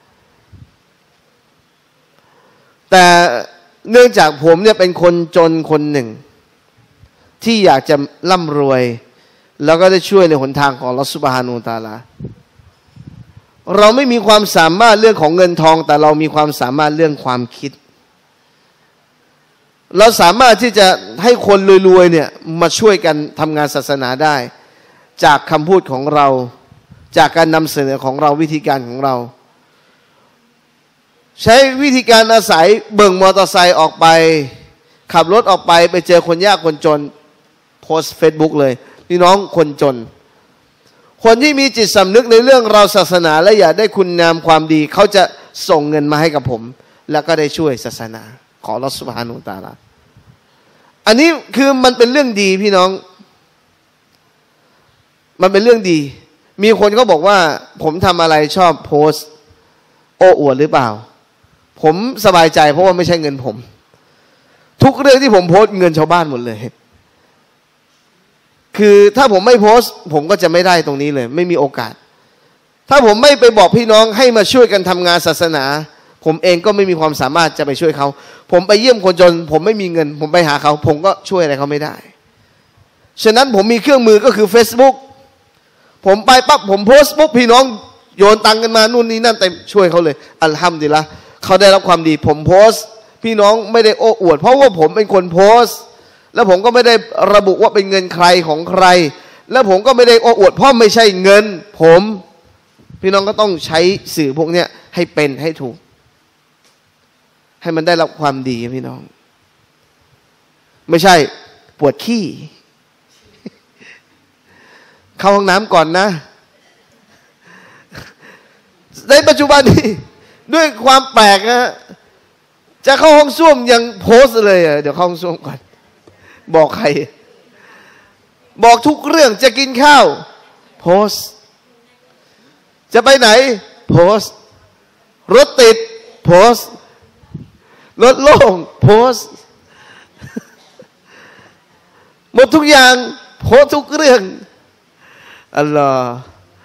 แต่เนื่องจากผมเนี่ยเป็นคนจนคนหนึ่งที่อยากจะร่ำรวยแล้วก็ได้ช่วยในหนทางของอัลเลาะห์ซุบฮานะฮูวะตะอาลาเราไม่มีความสามารถเรื่องของเงินทองแต่เรามีความสามารถเรื่องความคิดเราสามารถที่จะให้คนรวยๆเนี่ยมาช่วยกันทำงานศาสนาได้จากคำพูดของเราจากการนำเสนอของเราวิธีการของเราใช้วิธีการอาศัยเบิ่งมอเตอร์ไซค์ออกไปขับรถออกไปไปเจอคนยากคนจนโพสเฟซบุ๊กเลยพี่น้องคนจนคนที่มีจิตสำนึกในเรื่องเราศาสนาและอยากได้คุณงามความดีเขาจะส่งเงินมาให้กับผมแล้วก็ได้ช่วยศาสนาขออัลเลาะห์ซุบฮานะฮูวะตะอาลาอันนี้คือมันเป็นเรื่องดีพี่น้องมันเป็นเรื่องดีมีคนเขาบอกว่าผมทำอะไรชอบโพสโอ้อวดหรือเปล่าผมสบายใจเพราะว่าไม่ใช่เงินผมทุกเรื่องที่ผมโพสเงินชาวบ้านหมดเลยคือถ้าผมไม่โพสผมก็จะไม่ได้ตรงนี้เลยไม่มีโอกาสถ้าผมไม่ไปบอกพี่น้องให้มาช่วยกันทำงานศาสนาผมเองก็ไม่มีความสามารถจะไปช่วยเขาผมไปเยี่ยมคนจนผมไม่มีเงินผมไปหาเขาผมก็ช่วยอะไรเขาไม่ได้ฉะนั้นผมมีเครื่องมือก็คือ Facebook ผมไปปั๊บผมโพสต์ปุ๊บพี่น้องโยนตังกันมานู่นนี่นั่นแต่ช่วยเขาเลยอัลฮัมดุลิลละห์เขาได้รับความดีผมโพสต์พี่น้องไม่ได้โอ้อวดเพราะว่าผมเป็นคนโพสต์แล้วผมก็ไม่ได้ระบุว่าเป็นเงินใครของใครแล้วผมก็ไม่ได้โอ้อวดเพราะไม่ใช่เงินผมพี่น้องก็ต้องใช้สื่อพวกเนี้ยให้เป็นให้ถูกให้มันได้รับความดีพี่น้องไม่ใช่ปวดขี้เข้าห้องน้ำก่อนนะในปัจจุบันนี้ด้วยความแปลกนะจะเข้าห้องส้วมยังโพสเลยเดี๋ยวเข้าห้องส้วมก่อนบอกใครบอกทุกเรื่องจะกินข้าวโพสจะไปไหนโพสรถติดโพสรถโล่งโพสหมดทุกอย่างโพสทุกเรื่องอัลลอฮ์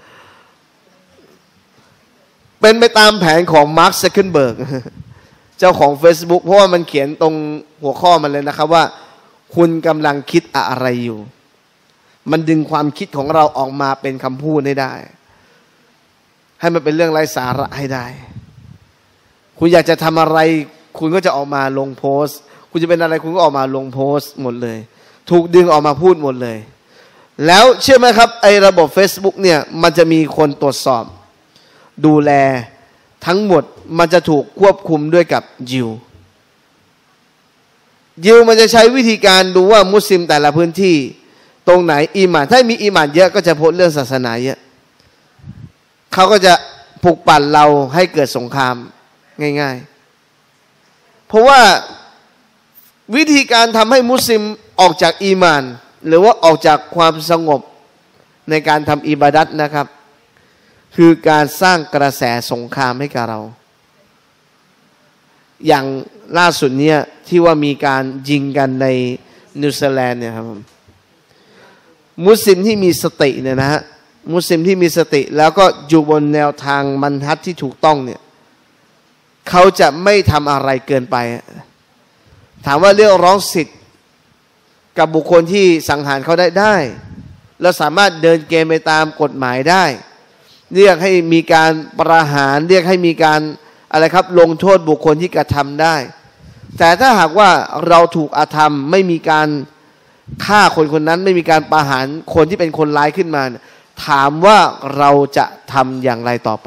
เป็นไปตามแผนของมาร์ค ซักเคอร์เบิร์กเจ้าของ Facebook เพราะว่ามันเขียนตรงหัวข้อมันเลยนะครับว่าคุณกำลังคิดอะไรอยู่มันดึงความคิดของเราออกมาเป็นคำพูดให้ได้ให้มันเป็นเรื่องไร้สาระให้ได้คุณอยากจะทำอะไรคุณก็จะออกมาลงโพสต์คุณจะเป็นอะไรคุณก็ออกมาลงโพสต์หมดเลยถูกดึงออกมาพูดหมดเลยแล้วเชื่อไหมครับไอ้ระบบ Facebook เนี่ยมันจะมีคนตรวจสอบดูแลทั้งหมดมันจะถูกควบคุมด้วยกับยิวยิวมันจะใช้วิธีการดูว่ามุสลิมแต่ละพื้นที่ตรงไหนอีหม่านถ้ามีอีหม่านเยอะก็จะโพสต์เรื่องศาสนาเยอะเขาก็จะปลุกปั่นเราให้เกิดสงครามง่ายๆเพราะว่าวิธีการทำให้มุสลิมออกจากอีหม่านหรือว่าออกจากความสงบในการทำอิบาดัตนะครับคือการสร้างกระแสสงครามให้กับเราอย่างล่าสุดเนี่ยที่ว่ามีการยิงกันในนิวซีแลนด์เนี่ยครับมุสลิมที่มีสติเนี่ยนะฮะมุสลิมที่มีสติแล้วก็อยู่บนแนวทางมันฮัจที่ถูกต้องเนี่ยเขาจะไม่ทำอะไรเกินไปถามว่าเรียกร้องสิทธิ์กับบุคคลที่สังหารเขาได้ได้แล้วสามารถเดินเกมไปตามกฎหมายได้เรียกให้มีการประหารเรียกให้มีการอะไรครับลงโทษบุคคลที่กระทำได้แต่ถ้าหากว่าเราถูกอาธรรมไม่มีการฆ่าคนคนนั้นไม่มีการประหารคนที่เป็นคนร้ายขึ้นมาถามว่าเราจะทำอย่างไรต่อไป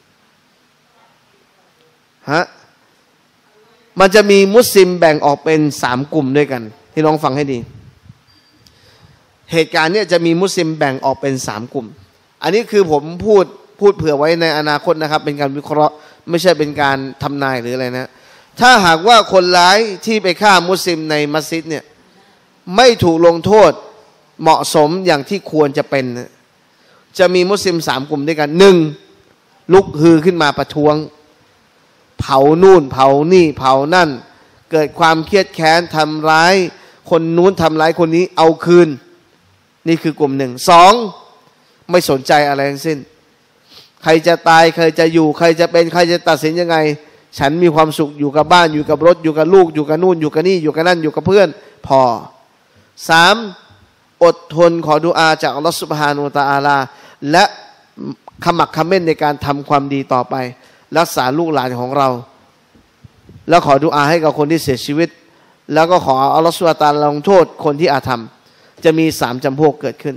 ฮะมันจะมีมุสลิมแบ่งออกเป็นสามกลุ่มด้วยกันที่น้องฟังให้ดีเหตุการณ์นี้จะมีมุสลิมแบ่งออกเป็นสามกลุ่มอันนี้คือผมพูดพูดเผื่อไว้ในอนาคตนะครับเป็นการวิเคราะห์ไม่ใช่เป็นการทำนายหรืออะไรนะถ้าหากว่าคนร้ายที่ไปฆ่ามุสลิมในมัสยิดเนี่ยไม่ถูกลงโทษเหมาะสมอย่างที่ควรจะเป็นจะมีมุสลิมสามกลุ่มด้วยกันหนึ่งลุกฮือขึ้นมาประท้วงเผานู่นเผานี่เผานั่นเกิดความเครียดแค้นทำร้ายคนนู้นทำร้ายคนนี้เอาคืนนี่คือกลุ่มหนึ่งสองไม่สนใจอะไรทั้งสิ้นใครจะตายใครจะอยู่ใครจะเป็นใครจะตัดสินยังไงฉันมีความสุขอยู่กับบ้านอยู่กับรถอยู่กับลูกอยู่กับนู่นอยู่กับนี่อยู่กับนั่นอยู่กับเพื่อนพอสามอดทนขอดุอาจากอัลลอฮฺซุบฮานะฮูวะตะอาลาและขมักเขม้นในการทำความดีต่อไปรักษาลูกหลานของเราแล้วขอดุอาให้กับคนที่เสียชีวิตแล้วก็ขออัลลอฮฺซุบฮานะฮูวะตะอาลาลงโทษคนที่อาธรรมจะมีสามจำพวกเกิดขึ้น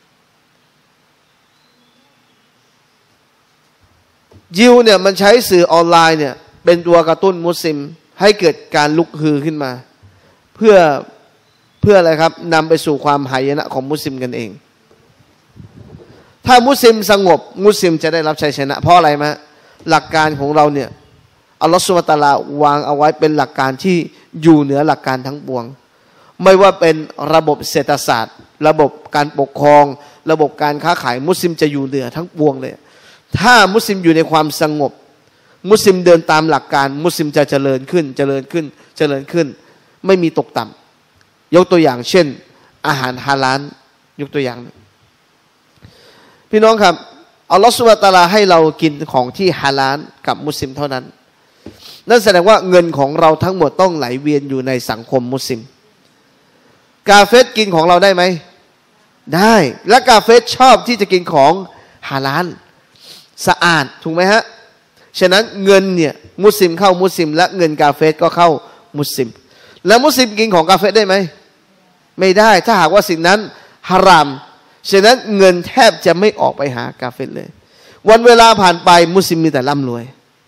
ยิวเนี่ยมันใช้สื่อออนไลน์เนี่ยเป็นตัวกระตุ้นมุสลิมให้เกิดการลุกฮือขึ้นมาเพื่อเพื่ออะไรครับนำไปสู่ความหายนะของมุสลิมกันเองถ้ามุสลิมสงบมุสลิมจะได้รับชัยชนะเพราะอะไรมะหลักการของเราเนี่ยอัลลอฮฺซุบฮานะฮูวะตะอาลาวางเอาไว้เป็นหลักการที่อยู่เหนือหลักการทั้งปวงไม่ว่าเป็นระบบเศรษฐศาสตร์ระบบการปกครองระบบการค้าขายมุสลิมจะอยู่เหนือทั้งปวงเลยถ้ามุสลิมอยู่ในความสงบมุสลิมเดินตามหลักการมุสลิมจะเจริญขึ้นเจริญขึ้นเจริญขึ้นไม่มีตกต่ำยกตัวอย่างเช่นอาหารฮาลาลยกตัวอย่างพี่น้องครับอัลลอฮฺซุบฮานะฮูวะตะอาลาให้เรากินของที่ฮาลาลกับมุสลิมเท่านั้นนั่นแสดงว่าเงินของเราทั้งหมดต้องไหลเวียนอยู่ในสังคมมุสลิมกาเฟรกินของเราได้ไหมได้และกาเฟรชอบที่จะกินของฮาลาลสะอาดถูกไหมฮะฉะนั้นเงินเนี่ยมุสลิมเข้ามุสลิมและเงินกาเฟรก็เข้ามุสลิมแล้วมุสลิมกินของกาเฟรได้ไหมไม่ได้ถ้าหากว่าสิ่งนั้นฮารามฉะนั้นเงินแทบจะไม่ออกไปหากาเฟรเลยวันเวลาผ่านไปมุสลิมมีแต่ร่ำรวย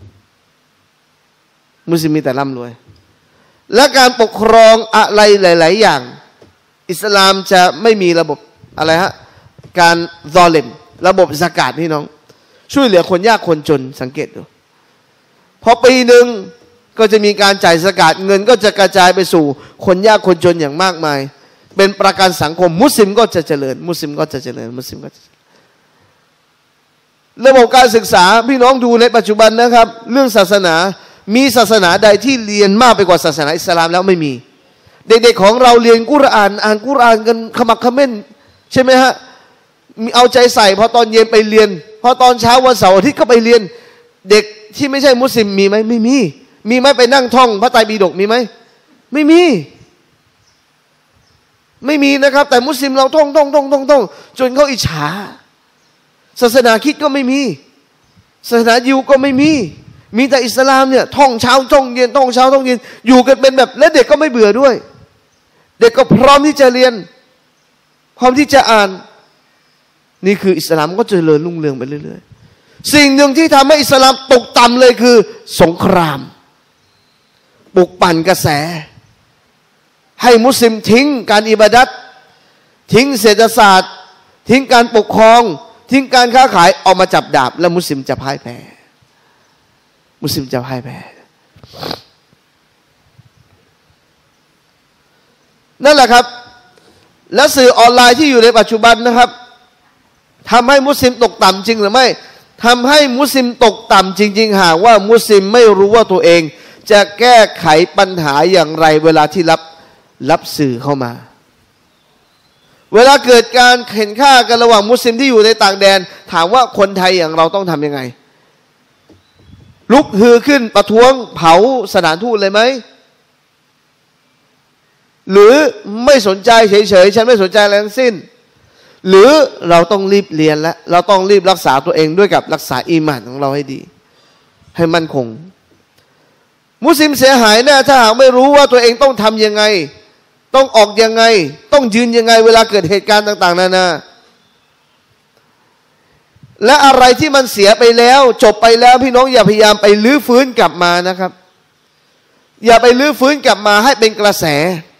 มุสลิมมีแต่ร่ำรวยและการปกครองอะไรหลายๆอย่างอิสลามจะไม่มีระบบอะไรฮะการซอเลมระบบซะกาตพี่น้องช่วยเหลือคนยากคนจนสังเกตดูพอปีหนึ่งก็จะมีการจ่ายซะกาตเงินก็จะกระจายไปสู่คนยากคนจนอย่างมากมายเป็นประกันสังคมมุสลิมก็จะเจริญมุสลิมก็จะเจริญมุสลิมก็จะระบบการศึกษาพี่น้องดูในปัจจุบันนะครับเรื่องศาสนามีศาสนาใดที่เรียนมากไปกว่าศาสนาอิสลามแล้วไม่มีเด็กๆของเราเรียนกุรอานอ่านกุรอานกันขมักเขม้นใช่ไหมฮะมีเอาใจใส่พอตอนเย็นไปเรียนพอตอนเช้าวันเสาร์อาทิตย์ก็ไปเรียนเด็กที่ไม่ใช่มุสลิมมีไหมไม่มีมีไหมไปนั่งท่องพระไตรปิฎกมีไหมไม่มีไม่มีนะครับแต่มุสลิมเราท่องท่องท่องท่องท่องจนเขาอิจฉาศาสนาคริสต์ก็ไม่มีศาสนายิวก็ไม่มีมีแต่อิสลามเนี่ยท่องเช้าท่องเย็นท่องเช้าท่องเย็นอยู่กันเป็นแบบและเด็กก็ไม่เบื่อด้วยเด็กก็พร้อมที่จะเรียนพร้อมที่จะอ่านนี่คืออิสลามก็เจริญรุ่งเรืองไปเรื่อยๆสิ่งหนึ่งที่ทำให้อิสลามตกต่ำเลยคือสงครามปลุกปั่นกระแสให้มุสลิมทิ้งการอิบาดัตทิ้งเศรษฐศาสตร์ทิ้งการปกครองทิ้งการค้าขายออกมาจับดาบแล้วมุสลิมจะพ่ายแพ้มุสลิมจะพ่ายแพ้นั่นแหละครับและสื่อออนไลน์ที่อยู่ในปัจจุบันนะครับทำให้มุสลิมตกต่ำจริงหรือไม่ทำให้มุสลิมตกต่ำจริงๆหากว่ามุสลิมไม่รู้ว่าตัวเองจะแก้ไขปัญหาอย่างไรเวลาที่รับรับสื่อเข้ามาเวลาเกิดการเข็นฆ่ากันระหว่างมุสลิมที่อยู่ในต่างแดนถามว่าคนไทยอย่างเราต้องทำยังไงลุกฮือขึ้นประท้วงเผาสถานทูตเลยไหมหรือไม่สนใจเฉยๆฉันไม่สนใจอะไรทั้งสิ้นหรือเราต้องรีบเรียนและเราต้องรีบรักษาตัวเองด้วยกับรักษาอีหม่านของเราให้ดีให้มั่นคงมุสลิมเสียหายแน่ถ้าหากไม่รู้ว่าตัวเองต้องทำยังไงต้องออกยังไงต้องยืนยังไงเวลาเกิดเหตุการณ์ต่างๆนานาและอะไรที่มันเสียไปแล้วจบไปแล้วพี่น้องอย่าพยายามไปลื้อฟื้นกลับมานะครับอย่าไปลื้อฟื้นกลับมาให้เป็นกระแส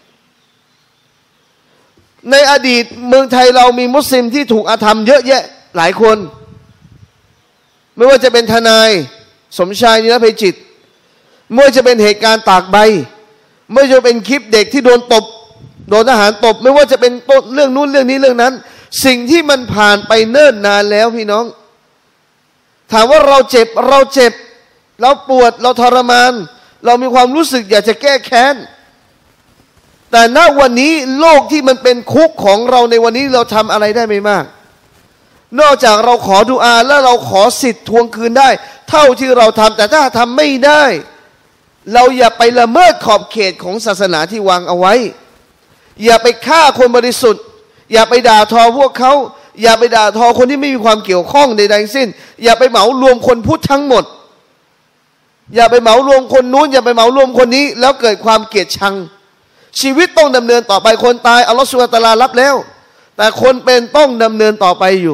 ในอดีตเมืองไทยเรามีมุสลิมที่ถูกอาธรรมเยอะแยะหลายคนไม่ว่าจะเป็นทนายสมชายนิรภัยจิตไม่ว่าจะเป็นเหตุการณ์ตากใบไม่ว่าจะเป็นคลิปเด็กที่โดนตบโดนทหารตบไม่ว่าจะเป็นเรื่องนู้นเรื่องนี้เรื่องนั้นสิ่งที่มันผ่านไปเนิ่นนานแล้วพี่น้องถามว่าเราเจ็บเราเจ็บเราปวดเราทรมานเรามีความรู้สึกอยากจะแก้แค้นแต่ณวันนี้โลกที่มันเป็นคุกของเราในวันนี้เราทำอะไรได้ไม่มากนอกจากเราขอดุอาและเราขอสิทธิ์ทวงคืนได้เท่าที่เราทำแต่ถ้าทำไม่ได้เราอย่าไปละเมิดขอบเขตของศาสนาที่วางเอาไว้อย่าไปฆ่าคนบริสุทธิ์อย่าไปด่าทอพวกเขาอย่าไปด่าทอคนที่ไม่มีความเกี่ยวข้องใดๆทั้งสิ้นอย่าไปเหมารวมคนพุทธทั้งหมดอย่าไปเหมารวมคนนู้นอย่าไปเหมารวมคนนี้แล้วเกิดความเกลียดชังชีวิตต้องดำเนินต่อไปคนตายอัลลอฮฺซุบฮานะฮูวะตะอาลารับแล้วแต่คนเป็นต้องดำเนินต่อไปอยู่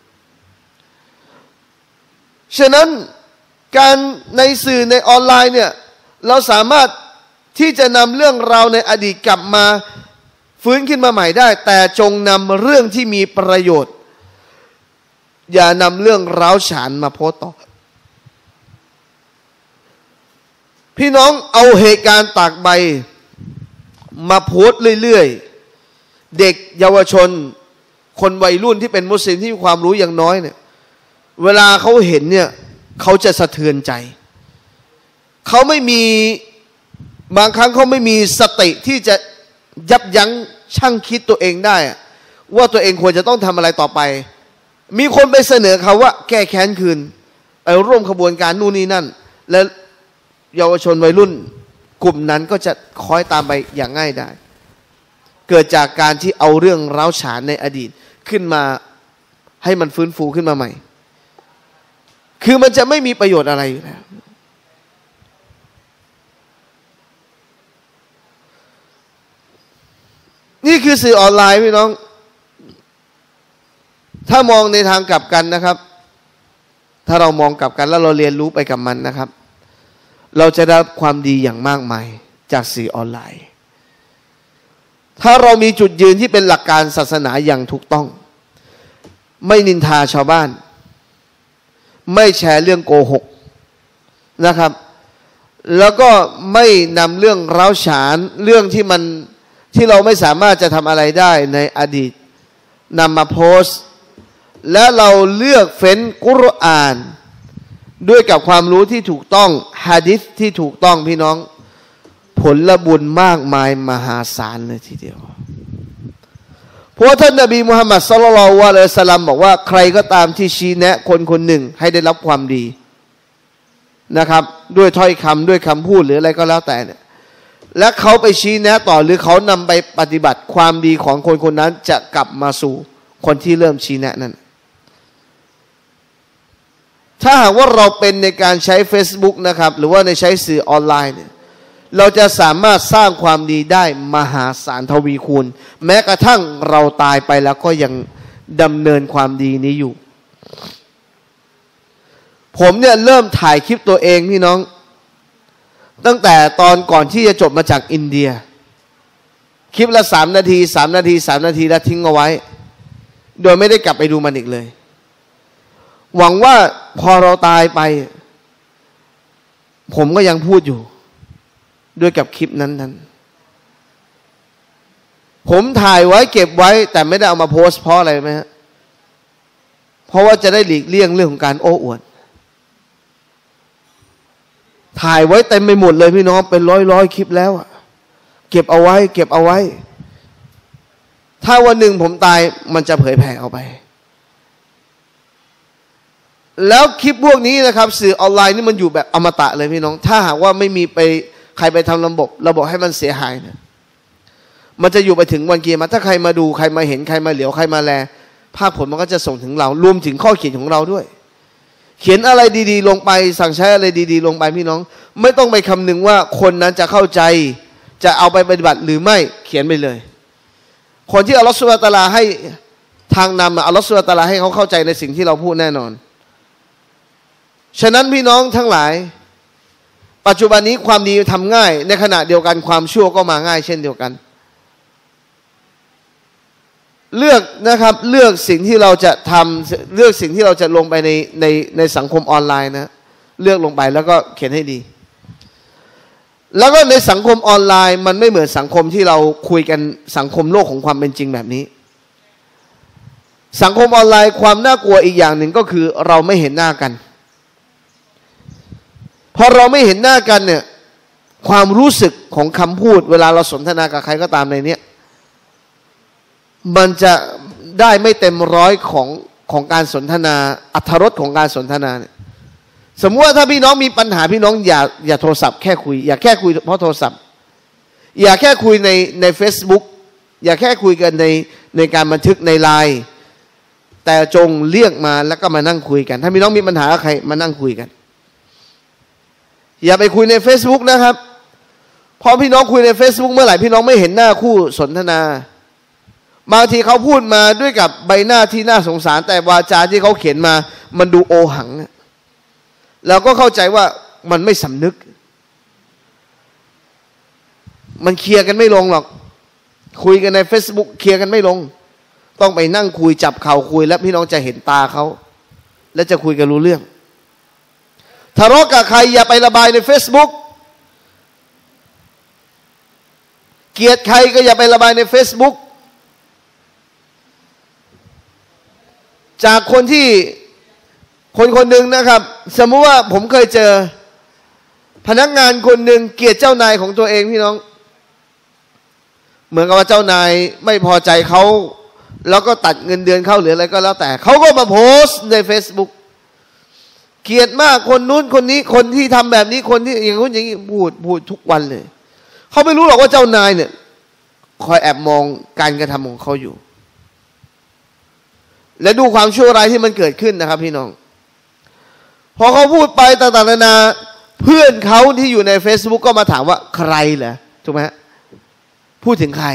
ฉะนั้นการในสื่อในออนไลน์เนี่ยเราสามารถที่จะนำเรื่องราวในอดีตกลับมาฟื้นขึ้นมาใหม่ได้แต่จงนำเรื่องที่มีประโยชน์อย่านำเรื่องร้าวฉานมาโพสต์ต่อพี่น้องเอาเหตุการณ์ตากใบมาโพสต์เรื่อยๆเด็กเยาวชนคนวัยรุ่นที่เป็นมุสลิมที่มีความรู้อย่างน้อยเนี่ยเวลาเขาเห็นเนี่ยเขาจะสะเทือนใจเขาไม่มีบางครั้งเขาไม่มีสติที่จะยับยั้งชั่งคิดตัวเองได้ว่าตัวเองควรจะต้องทำอะไรต่อไปมีคนไปเสนอเขาว่าแก้แค้นคืนไปร่วมขบวนการนู่นนี่นั่นและเยาวชนวัยรุ่นกลุ่มนั้นก็จะคอยตามไปอย่างง่ายได้เกิดจากการที่เอาเรื่องร้าวฉานในอดีตขึ้นมาให้มันฟื้นฟูขึ้นมาใหม่คือมันจะไม่มีประโยชน์อะไรอยู่แล้วนี่คือสื่อออนไลน์พี่น้องถ้ามองในทางกลับกันนะครับถ้าเรามองกลับกันแล้วเราเรียนรู้ไปกับมันนะครับเราจะได้ความดีอย่างมากมายจากสื่อออนไลน์ถ้าเรามีจุดยืนที่เป็นหลักการศาสนาอย่างถูกต้องไม่นินทาชาวบ้านไม่แชร์เรื่องโกหกนะครับแล้วก็ไม่นำเรื่องร้าวฉานเรื่องที่มันที่เราไม่สามารถจะทำอะไรได้ในอดีตนำมาโพสต์และเราเลือกเฟ้นกุรอานด้วยกับความรู้ที่ถูกต้องหะดีษที่ถูกต้องพี่น้องผลบุญมากมายมหาศาลเลยทีเดียวเพราะท่านนบีมุฮัมมัดศ็อลลัลลอฮุอะลัยฮิวะซัลลัมบอกว่าใครก็ตามที่ชี้แนะคนคนหนึ่งให้ได้รับความดีนะครับด้วยถ้อยคำด้วยคำพูดหรืออะไรก็แล้วแต่เนี่ยและเขาไปชี้แนะต่อหรือเขานำไปปฏิบัติความดีของคนคนนั้นจะกลับมาสู่คนที่เริ่มชี้แนะนั้นถ้าหากว่าเราเป็นในการใช้ Facebook นะครับหรือว่าในใช้สื่อออนไลน์เนี่ยเราจะสามารถสร้างความดีได้มหาศาลทวีคูณแม้กระทั่งเราตายไปแล้วก็ยังดำเนินความดีนี้อยู่ผมเนี่ยเริ่มถ่ายคลิปตัวเองพี่น้องตั้งแต่ตอนก่อนที่จะจบมาจากอินเดียคลิปละสามนาทีสามนาทีสามนาทีแล้วทิ้งเอาไว้โดยไม่ได้กลับไปดูมันอีกเลยหวังว่าพอเราตายไปผมก็ยังพูดอยู่ด้วยกับคลิปนั้นนั้นผมถ่ายไว้เก็บไว้แต่ไม่ได้เอามาโพสต์เพราะอะไรไหมฮะเพราะว่าจะได้หลีกเลี่ยงเรื่องของการโอ้อวดถ่ายไว้เต็มไปหมดเลยพี่น้องเป็นร้อยร้อยคลิปแล้วอะเก็บเอาไว้เก็บเอาไว้ถ้าวันหนึ่งผมตายมันจะเผยแผ่ออกไปแล้วคลิปพวกนี้นะครับสื่อออนไลน์นี่มันอยู่แบบอมตะเลยพี่น้องถ้าหากว่าไม่มีไปใครไปทำระบบระบบให้มันเสียหายเนี่ยมันจะอยู่ไปถึงวันเกียรติถ้าใครมาดูใครมาเห็นใครมาเหลียวใครมาแลภาพผลมันก็จะส่งถึงเรารวมถึงข้อเขียนของเราด้วยเขียนอะไรดีๆลงไปสั่งใช้อะไรดีๆลงไปพี่น้องไม่ต้องไปคำนึงว่าคนนั้นจะเข้าใจจะเอาไปปฏิบัติหรือไม่เขียนไปเลยคนที่อัลลอฮฺซุบฮานะฮูวะตะอาลาให้ทางนำอัลลอฮฺซุบฮานะฮูวะตะอาลาให้เขาเข้าใจในสิ่งที่เราพูดแน่นอนฉะนั้นพี่น้องทั้งหลายปัจจุบันนี้ความดีทำง่ายในขณะเดียวกันความชั่วก็มาง่ายเช่นเดียวกันเลือกนะครับเลือกสิ่งที่เราจะทำเลือกสิ่งที่เราจะลงไปในในในสังคมออนไลน์นะเลือกลงไปแล้วก็เขียนให้ดีแล้วก็ในสังคมออนไลน์มันไม่เหมือนสังคมที่เราคุยกันสังคมโลกของความเป็นจริงแบบนี้สังคมออนไลน์ความน่ากลัวอีกอย่างหนึ่งก็คือเราไม่เห็นหน้ากันพอเราไม่เห็นหน้ากันเนี่ยความรู้สึกของคำพูดเวลาเราสนทนากับใครก็ตามในนี้มันจะได้ไม่เต็มร้อยของของการสนทนาอรรถรสของการสนทนาเนี่ยสมมติว่าถ้าพี่น้องมีปัญหาพี่น้องอย่าอย่าโทรศัพท์แค่คุยอย่าแค่คุยเพราะโทรศัพท์อย่าแค่คุยในใน Facebook อย่าแค่คุยกันในในการบันทึกในไลน์แต่จงเรียกมาแล้วก็มานั่งคุยกันถ้าพี่น้องมีปัญหากับใครมานั่งคุยกันอย่าไปคุยใน Facebook นะครับพอพี่น้องคุยใน Facebook เมื่อไหร่พี่น้องไม่เห็นหน้าคู่สนทนาบางทีเขาพูดมาด้วยกับใบหน้าที่น่าสงสารแต่วาจาที่เขาเขียนมามันดูโอหังเราก็เข้าใจว่ามันไม่สำนึกมันเคลียร์กันไม่ลงหรอกคุยกันใน Facebook เคลียร์กันไม่ลงต้องไปนั่งคุยจับเข่าคุยแล้วพี่น้องจะเห็นตาเขาและจะคุยกันรู้เรื่องทะเลาะกับใครอย่าไประบายใน Facebook เกลียดใครก็อย่าไประบายใน Facebook จากคนที่คนคนหนึ่งนะครับสมมุติว่าผมเคยเจอพนักงานคนหนึ่งเกลียดเจ้านายของตัวเองพี่น้องเหมือนกับว่าเจ้านายไม่พอใจเขาแล้วก็ตัดเงินเดือนเขาหรืออะไรก็แล้วแต่เขาก็มาโพสต์ใน Facebook เกลียดมากคนนู้นคนนี้คนที่ทำแบบนี้คนที่อย่างนู้นอย่างนี้พูดพูดทุกวันเลยเขาไม่รู้หรอกว่าเจ้านายเนี่ยคอยแอบมองการกระทำของเขาอยู่และดูความชั่วร้ายที่มันเกิดขึ้นนะครับพี่น้องพอเขาพูดไปต่างๆนานาเพื่อนเขาที่อยู่ใน Facebook ก็มาถามว่าใครเหรอถูกไหมฮะพูดถึงใคร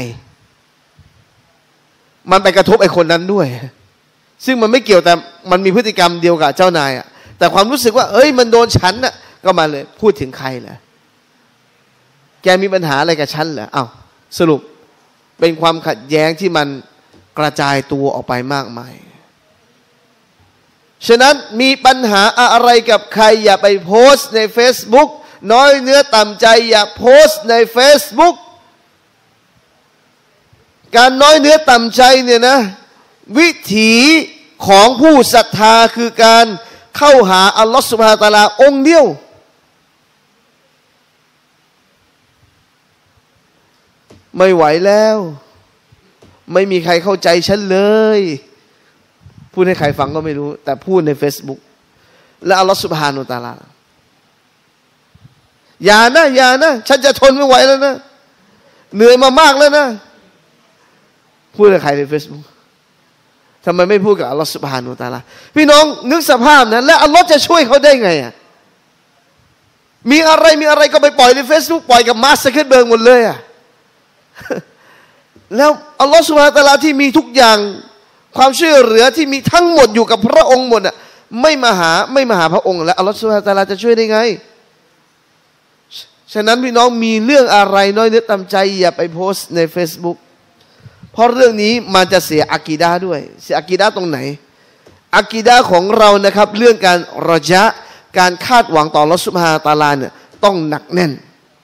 มันไปกระทบไอ้คนนั้นด้วยซึ่งมันไม่เกี่ยวแต่มันมีพฤติกรรมเดียวกับเจ้านายอ่ะแต่ความรู้สึกว่าเอ้ยมันโดนฉันน่ะก็มาเลยพูดถึงใครเหรอแกมีปัญหาอะไรกับฉันเหรออ้าวสรุปเป็นความขัดแย้งที่มันกระจายตัวออกไปมากมายฉะนั้นมีปัญหาอะไรกับใครอย่าไปโพสต์ใน Facebook น้อยเนื้อต่ำใจอย่าโพสต์ใน Facebook การน้อยเนื้อต่ำใจเนี่ยนะวิถีของผู้ศรัทธาคือการเข้าหาอัลลอฮฺซุบฮานะฮูวะตะอาลาองค์เดียวไม่ไหวแล้วไม่มีใครเข้าใจฉันเลยพูดให้ใครฟังก็ไม่รู้แต่พูดใน Facebook แล้วอัลลอฮฺซุบฮานะฮูวะตะอาลาอย่านะอย่านะฉันจะทนไม่ไหวแล้วนะเหนื่อยมามากแล้วนะพูดกับใครใน Facebook ทำไมไม่พูดกับอัลลอฮฺซุบฮานะฮูวะตะอาลาพี่น้องนึกสภาพนะแล้วอัลลอฮฺจะช่วยเขาได้ไงอ่ะมีอะไรมีอะไรก็ไปปล่อยใน Facebook ปล่อยกับมาร์ค ซักเคอร์เบิร์กหมดเลยอ่ะแล้วอัลลอฮฺซุบฮานะฮูวะตะอาลาที่มีทุกอย่างความช่วยเหลือที่มีทั้งหมดอยู่กับพระองค์หมดอ่ะไม่มาหาไม่มาหาพระองค์แล้วอัลลอฮฺซุบฮานะฮูวะตะอาลาจะช่วยได้ไงฉะนั้นพี่น้องมีเรื่องอะไรน้อยเนื้อต่ำใจอย่าไปโพสต์ใน Facebook เพราะเรื่องนี้มันจะเสียอากีดาด้วยเสียอากีดาตรงไหนอากีดาของเรานะครับเรื่องการรอญะการคาดหวังต่ออัลเลาะห์ซุบฮานะฮูวะตะอาลาเนี่ยต้องหนักแน่น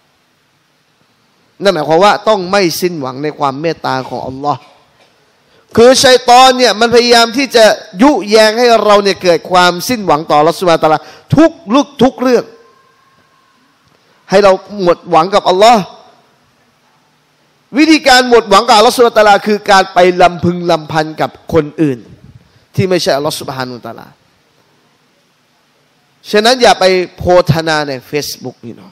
นั่นหมายความว่าต้องไม่สิ้นหวังในความเมตตาของอัลลอฮ์คือชัยฏอนเนี่ยมันพยายามที่จะยุแยงให้เราเนี่ยเกิดความสิ้นหวังต่ออัลเลาะห์ซุบฮานะฮูวะตะอาลาทุกลุกทุกเรื่องให้เราหมดหวังกับอัลลอฮ์วิธีการหมดหวังกับอัลลอฮ์ซุบฮานะฮูวะตะอาลาคือการไปลำพึงลำพันกับคนอื่นที่ไม่ใช่อัลลอฮ์ซุบฮานะฮูวะตะอาลาฉะนั้นอย่าไปโพธนาใน Facebook พี่น้อง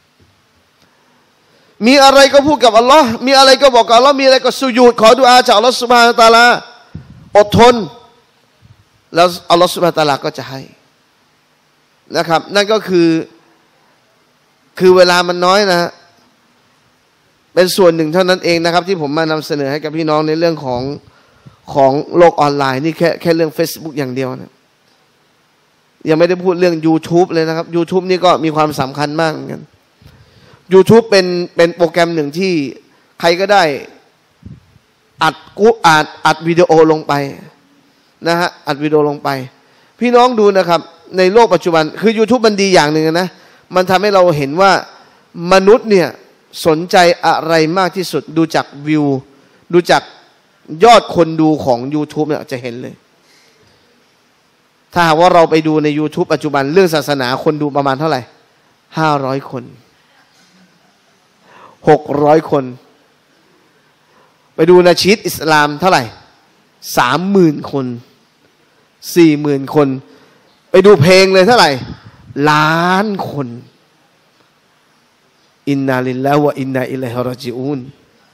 มีอะไรก็พูดกับอัลลอฮ์มีอะไรก็บอกกับอัลลอฮ์มีอะไรก็สุญูดขอดุอาจากอัลลอฮ์ซุบฮานะฮูวะตะอาลาอดทนแล้วอัลลอฮ์ซุบฮานะฮูวะตะอาลาก็จะให้นะครับนั่นก็คือคือเวลามันน้อยนะเป็นส่วนหนึ่งเท่านั้นเองนะครับที่ผมมานำเสนอให้กับพี่น้องในเรื่องของของโลกออนไลน์นี่แค่แค่เรื่อง Facebook อย่างเดียวนะยังไม่ได้พูดเรื่อง YouTube เลยนะครับ YouTube นี่ก็มีความสำคัญมากเหมือนกัน YouTube เป็นเป็นโปรแกรมหนึ่งที่ใครก็ได้อัดกูอัดอัดวิดีโอลงไปนะฮะอัดวิดีโอลงไปพี่น้องดูนะครับในโลกปัจจุบันคือ YouTube มันดีอย่างหนึ่งนะมันทำให้เราเห็นว่ามนุษย์เนี่ยสนใจอะไรมากที่สุดดูจากวิวดูจากยอดคนดูของ YouTube เนี่ยจะเห็นเลยถ้าหากว่าเราไปดูใน YouTube ปัจจุบันเรื่องศาสนาคนดูประมาณเท่าไหร่ห้าร้อยคนหกร้อยคนไปดูนาชีดอิสลามเท่าไหร่สามหมื่นคนสี่หมื่นคนไปดูเพลงเลยเท่าไหร่ล้านคนอินนาลิลลาฮิวะอินนาอิลัยฮิรอญิอูน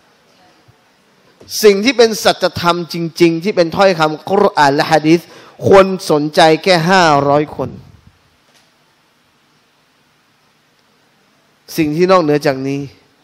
สิ่งที่เป็นสัจธรรมจริงๆที่เป็นถ้อยคำกุรอานและหะดีษคนสนใจแค่ห้าร้อยคนสิ่งที่นอกเหนือจากนี้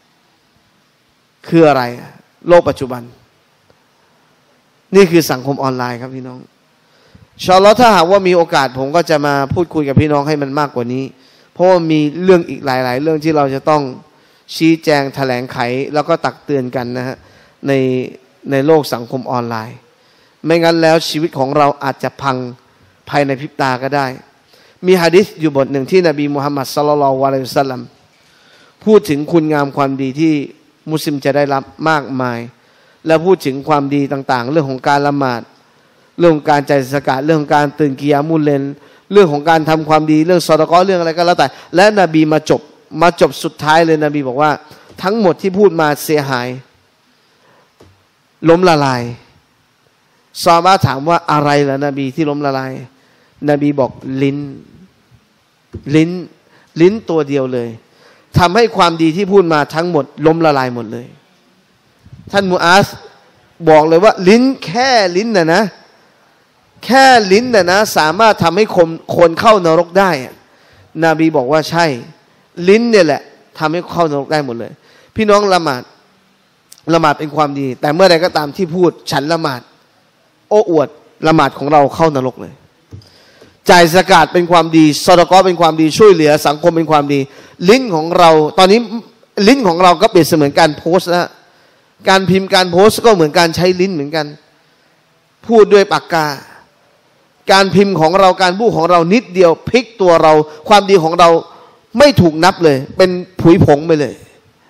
คืออะไรโลกปัจจุบันนี่คือสังคมออนไลน์ครับพี่น้องอินชาอัลเลาะห์ถ้าหากว่ามีโอกาสผมก็จะมาพูดคุยกับพี่น้องให้มันมากกว่านี้เพราะว่ามีเรื่องอีกหลายๆเรื่องที่เราจะต้องชี้แจงแถลงไขแล้วก็ตักเตือนกันนะฮะในในโลกสังคมออนไลน์ไม่งั้นแล้วชีวิตของเราอาจจะพังภายในพริบตาก็ได้มีหะดีษอยู่บทหนึ่งที่นบีมุฮัมมัดศ็อลลัลลอฮุอะลัยฮิวะซัลลัมพูดถึงคุณงามความดีที่มุสลิมจะได้รับมากมายและพูดถึงความดีต่างๆเรื่องของการละหมาดเรื่องของการจ่ายซะกาตเรื่องของการตื่นกิยามุลเลลเรื่องของการทำความดีเรื่องซอดาเกาะห์เรื่องอะไรก็แล้วแต่และนบีมาจบมาจบสุดท้ายเลยนบีบอกว่าทั้งหมดที่พูดมาเสียหายล้มละลายซอฮาบะห์ถามว่าอะไรล่ะนบีที่ล้มละลายนบีบอกลิ้นลิ้นลิ้นตัวเดียวเลยทำให้ความดีที่พูดมาทั้งหมดล้มละลายหมดเลยท่านมูอาซบอกเลยว่าลิ้นแค่ลิ้นน่ะนะแค่ลิ้นน่ะนะสามารถทำให้คนคนเข้านรกได้นบีบอกว่าใช่ลิ้นเนี่ยแหละทำให้เข้านรกได้หมดเลยพี่น้องละหมาดละหมาดเป็นความดีแต่เมื่อใดก็ตามที่พูดฉันละหมาดโอ้อวดละหมาดของเราเข้านรกเลยจ่ายซะกาตเป็นความดีซอดาเกาะห์เป็นความดีช่วยเหลือสังคมเป็นความดีลิ้นของเราตอนนี้ลิ้นของเราก็เปรียบเสมือนการโพสต์นะการพิมพ์การโพสต์ก็เหมือนการใช้ลิ้นเหมือนกันพูดด้วยปากกาการพิมพ์ของเราการพูดของเรานิดเดียวพลิกตัวเราความดีของเราไม่ถูกนับเลยเป็นผุยผงไปเลย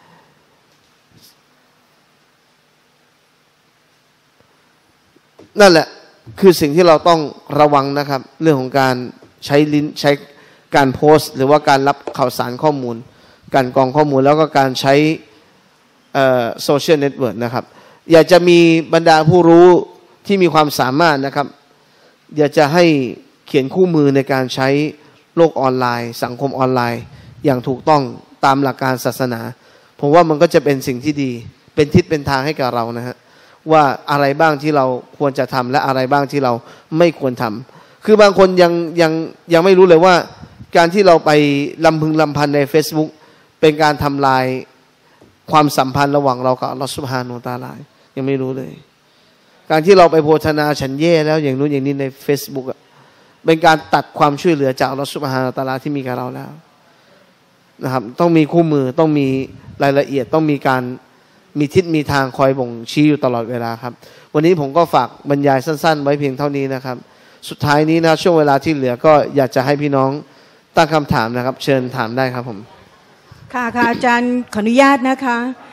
นั่นแหละคือสิ่งที่เราต้องระวังนะครับเรื่องของการใช้ลิ้นใช้การโพสต์หรือว่าการรับข่าวสารข้อมูลการกรองข้อมูลแล้วก็การใช้โซเชียลเน็ตเวิร์กนะครับอยากจะมีบรรดาผู้รู้ที่มีความสามารถนะครับอยากจะให้เขียนคู่มือในการใช้โลกออนไลน์สังคมออนไลน์อย่างถูกต้องตามหลักการศาสนาผมว่ามันก็จะเป็นสิ่งที่ดีเป็นทิศเป็นทางให้กับเรานะฮะว่าอะไรบ้างที่เราควรจะทำและอะไรบ้างที่เราไม่ควรทำคือบางคนยังยังยังไม่รู้เลยว่าการที่เราไปลำพึงลำพันใน Facebook เป็นการทำลายความสัมพันธ์ระหว่างเรากับอัลลอฮฺซุบฮานะฮูวะตะอาลายังไม่รู้เลยการที่เราไปโพธนาฉันแย่แล้วอย่างนู้นอย่างนี้ใน Facebook อ่ะเป็นการตัดความช่วยเหลือจากอัลลอฮฺซุบฮานะฮูวะตะอาลาที่มีกับเราแล้วนะครับต้องมีคู่มือต้องมีรายละเอียดต้องมีการมีทิศมีทางคอยบ่งชี้อยู่ตลอดเวลาครับวันนี้ผมก็ฝากบรรยายสั้นๆไว้เพียงเท่านี้นะครับสุดท้ายนี้นะช่วงเวลาที่เหลือก็อยากจะให้พี่น้องตั้งคำถามนะครับเชิญถามได้ครับผมค่ะค่ะอาจารย์ขออนุญาตนะคะ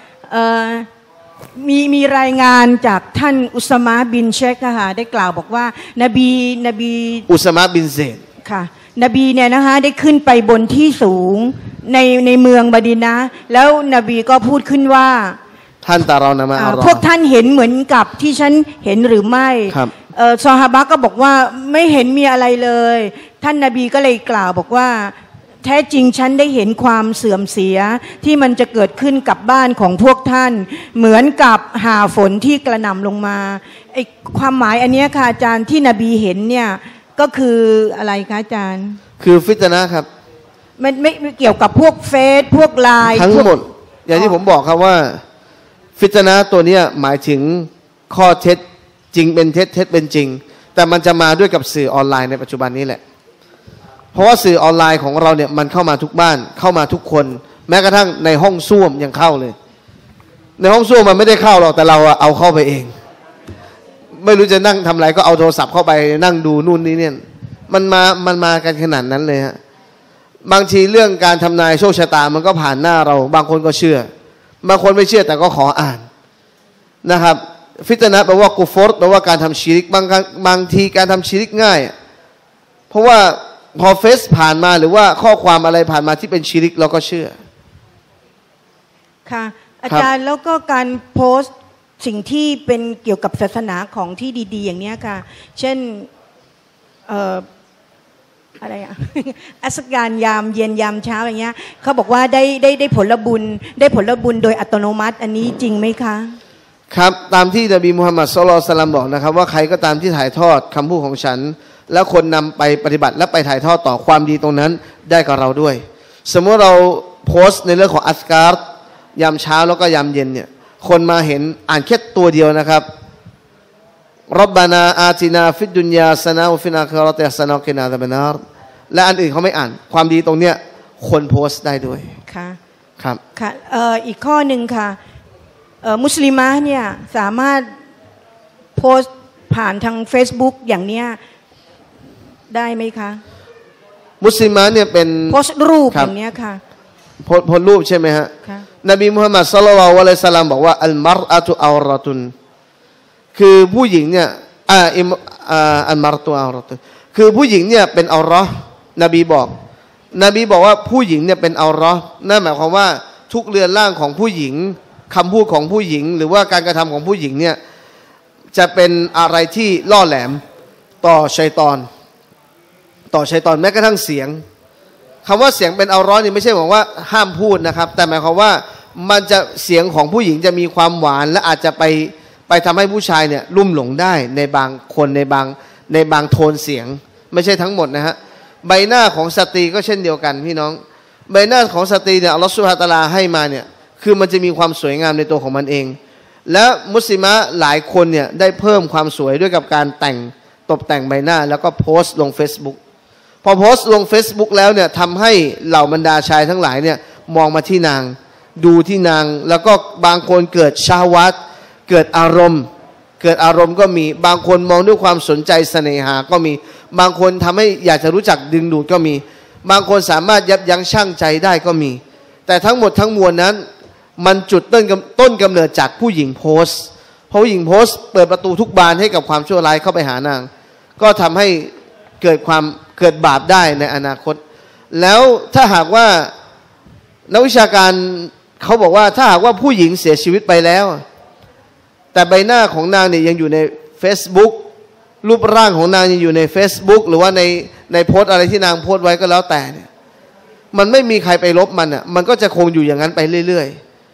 มีมีรายงานจากท่านอุสมะบินเชคค่ะได้กล่าวบอกว่านบีนบีอุสมะบินเซดค่ะนบีเนี่ยนะคะได้ขึ้นไปบนที่สูงในในเมืองมะดีนะห์แล้วนบีก็พูดขึ้นว่าท่านตาเรานะมาอัลลอฮ์พวกท่านเห็นเหมือนกับที่ฉันเห็นหรือไม่ครับซอฮาบะห์ก็บอกว่าไม่เห็นมีอะไรเลยท่านนบีก็เลยกล่าวบอกว่าแท้จริงฉันได้เห็นความเสื่อมเสียที่มันจะเกิดขึ้นกับบ้านของพวกท่านเหมือนกับหาฝนที่กระหน่ำลงมาไอ้ความหมายอันนี้ค่ะอาจารย์ที่นบีเห็นเนี่ยก็คืออะไรคะอาจารย์คือฟิตนะครับไม่ไม่เกี่ยวกับพวกเฟซพวกไลน์ทั้งหมดอย่างที่ผมบอกครับว่าฟิตนะตัวนี้หมายถึงข้อเท็จจริงเป็นเท็จเท็จเป็นจริงแต่มันจะมาด้วยกับสื่อออนไลน์ในปัจจุบันนี้แหละเพราะว่าสื่อออนไลน์ของเราเนี่ยมันเข้ามาทุกบ้านเข้ามาทุกคนแม้กระทั่งในห้องส้วมยังเข้าเลยในห้องส้วมมันไม่ได้เข้าหรอกแต่เราเอาเข้าไปเองไม่รู้จะนั่งทำอะไรก็เอาโทรศัพท์เข้าไปนั่งดูนู่นนี่เนี่ยมันมามันมากันขนาดนั้นเลยฮะบางทีเรื่องการทำนายโชคชะตามันก็ผ่านหน้าเราบางคนก็เชื่อบางคนไม่เชื่อแต่ก็ขออ่านนะครับฟิตนะแปลว่ากุฟรแปลว่าการทำชิริกบางบางทีการทำชิริกง่ายเพราะว่าพอเฟซผ่านมาหรือว่าข้อความอะไรผ่านมาที่เป็นชิริกเราก็เชื่อค่ะอาจารย์แล้วก็การโพสต์สิ่งที่เป็นเกี่ยวกับศาสนาของที่ดีๆอย่างนี้ค่ะเช่นเอ่ออะไรอะอัสการยามเย็นยามเช้าอย่างเงี้ยเขาบอกว่าได้ได้ได้ผลบุญได้ผลบุญโดยอัตโนมัติอันนี้จริงไหมคะครับตามที่นบีมุฮัมมัดศ็อลลัลลอฮุอะลัยฮิวะซัลลัมบอกนะครับว่าใครก็ตามที่ถ่ายทอดคำพูดของฉันแล้วคนนำไปปฏิบัติและไปถ่ายทอดต่อความดีตรงนั้นได้กับเราด้วยสมมติเราโพสต์ในเรื่องของอัสการยามเช้าแล้วก็ยามเย็นเนี่ยคนมาเห็นอ่านแค่ตัวเดียวนะครับรับบานาอาตินาฟิดดุนยาสนาอุฟินาคาราติสนาเกนาตะบนาร์และอันอื่นเขาไม่อ่านความดีตรงเนี้ยคนโพสต์ได้ด้วยค่ะครับค่ะเอ่ออีกข้อหนึ่งค่ะเอ่อมุสลิมะเนี่ยสามารถโพสต์ผ่านทาง Facebook อย่างเนี้ยได้ไหมคะมุสลิมะเนี่ยเป็นโพสต์รูปอย่างเนี้ยค่ะโพสต์โพสต์รูปใช่ไหมฮะนบีมุฮัมมัดศ็อลลัลลอฮุอะลัยฮิวะซัลลัมบอกว่าอัลมัรอะตุอัลเราะตุนคือผู้หญิงเนี่ยอ่าอ่าอัลมัรตุอัลเราะตุนคือผู้หญิงเนี่ยเป็นอัลเราะห์นบีบอกนบีบอกว่าผู้หญิงเนี่ยเป็นอัลเราะห์นั่นหมายความว่าทุกเรือนร่างของผู้หญิงคำพูดของผู้หญิงหรือว่าการกระทำของผู้หญิงเนี่ยจะเป็นอะไรที่ล่อแหลมต่อชัยฏอนต่อชัยฏอนแม้กระทั่งเสียงคำว่าเสียงเป็นอัลเราะห์นี่ไม่ใช่บอกว่าห้ามพูดนะครับแต่หมายความว่ามันจะเสียงของผู้หญิงจะมีความหวานและอาจจะไปไปทำให้ผู้ชายเนี่ยลุ่มหลงได้ในบางคนในบางในบางโทนเสียงไม่ใช่ทั้งหมดนะฮะใบหน้าของสตรีก็เช่นเดียวกันพี่น้องใบหน้าของสตรีเนี่ยอัลลอฮฺซุบฮานะฮูวะตะอาลาให้มาเนี่ยคือมันจะมีความสวยงามในตัวของมันเองและมุสลิมะหลายคนเนี่ยได้เพิ่มความสวยด้วยกับการแต่งตกแต่งใบหน้าแล้วก็โพสต์ลง Facebook พอโพสต์ลง Facebook แล้วเนี่ยทำให้เหล่าบรรดาชายทั้งหลายเนี่ยมองมาที่นางดูที่นางแล้วก็บางคนเกิดชาวัตเกิดอารมณ์เกิดอารมณ์ก็มีบางคนมองด้วยความสนใจเสน่หาก็มีบางคนทำให้อยากจะรู้จักดึงดูดก็มีบางคนสามารถยับยั้งชั่งใจได้ก็มีแต่ทั้งหมดทั้งมวลนั้นมันจุดต้นต้นกำเนิดจากผู้หญิงโพสต์เพราะผู้หญิงโพสต์เปิดประตูทุกบานให้กับความชั่วร้ายเข้าไปหานางก็ทำให้เกิดความเกิดบาปได้ในอนาคตแล้วถ้าหากว่านักวิชาการเขาบอกว่าถ้าหากว่าผู้หญิงเสียชีวิตไปแล้วแต่ใบหน้าของนางเนี่ยยังอยู่ใน Facebook รูปร่างของนางยังอยู่ใน Facebook หรือว่าในในโพสต์อะไรที่นางโพสต์ไว้ก็แล้วแต่เนี่ยมันไม่มีใครไปลบมันอ่ะมันก็จะคงอยู่อย่างนั้นไปเรื่อยๆ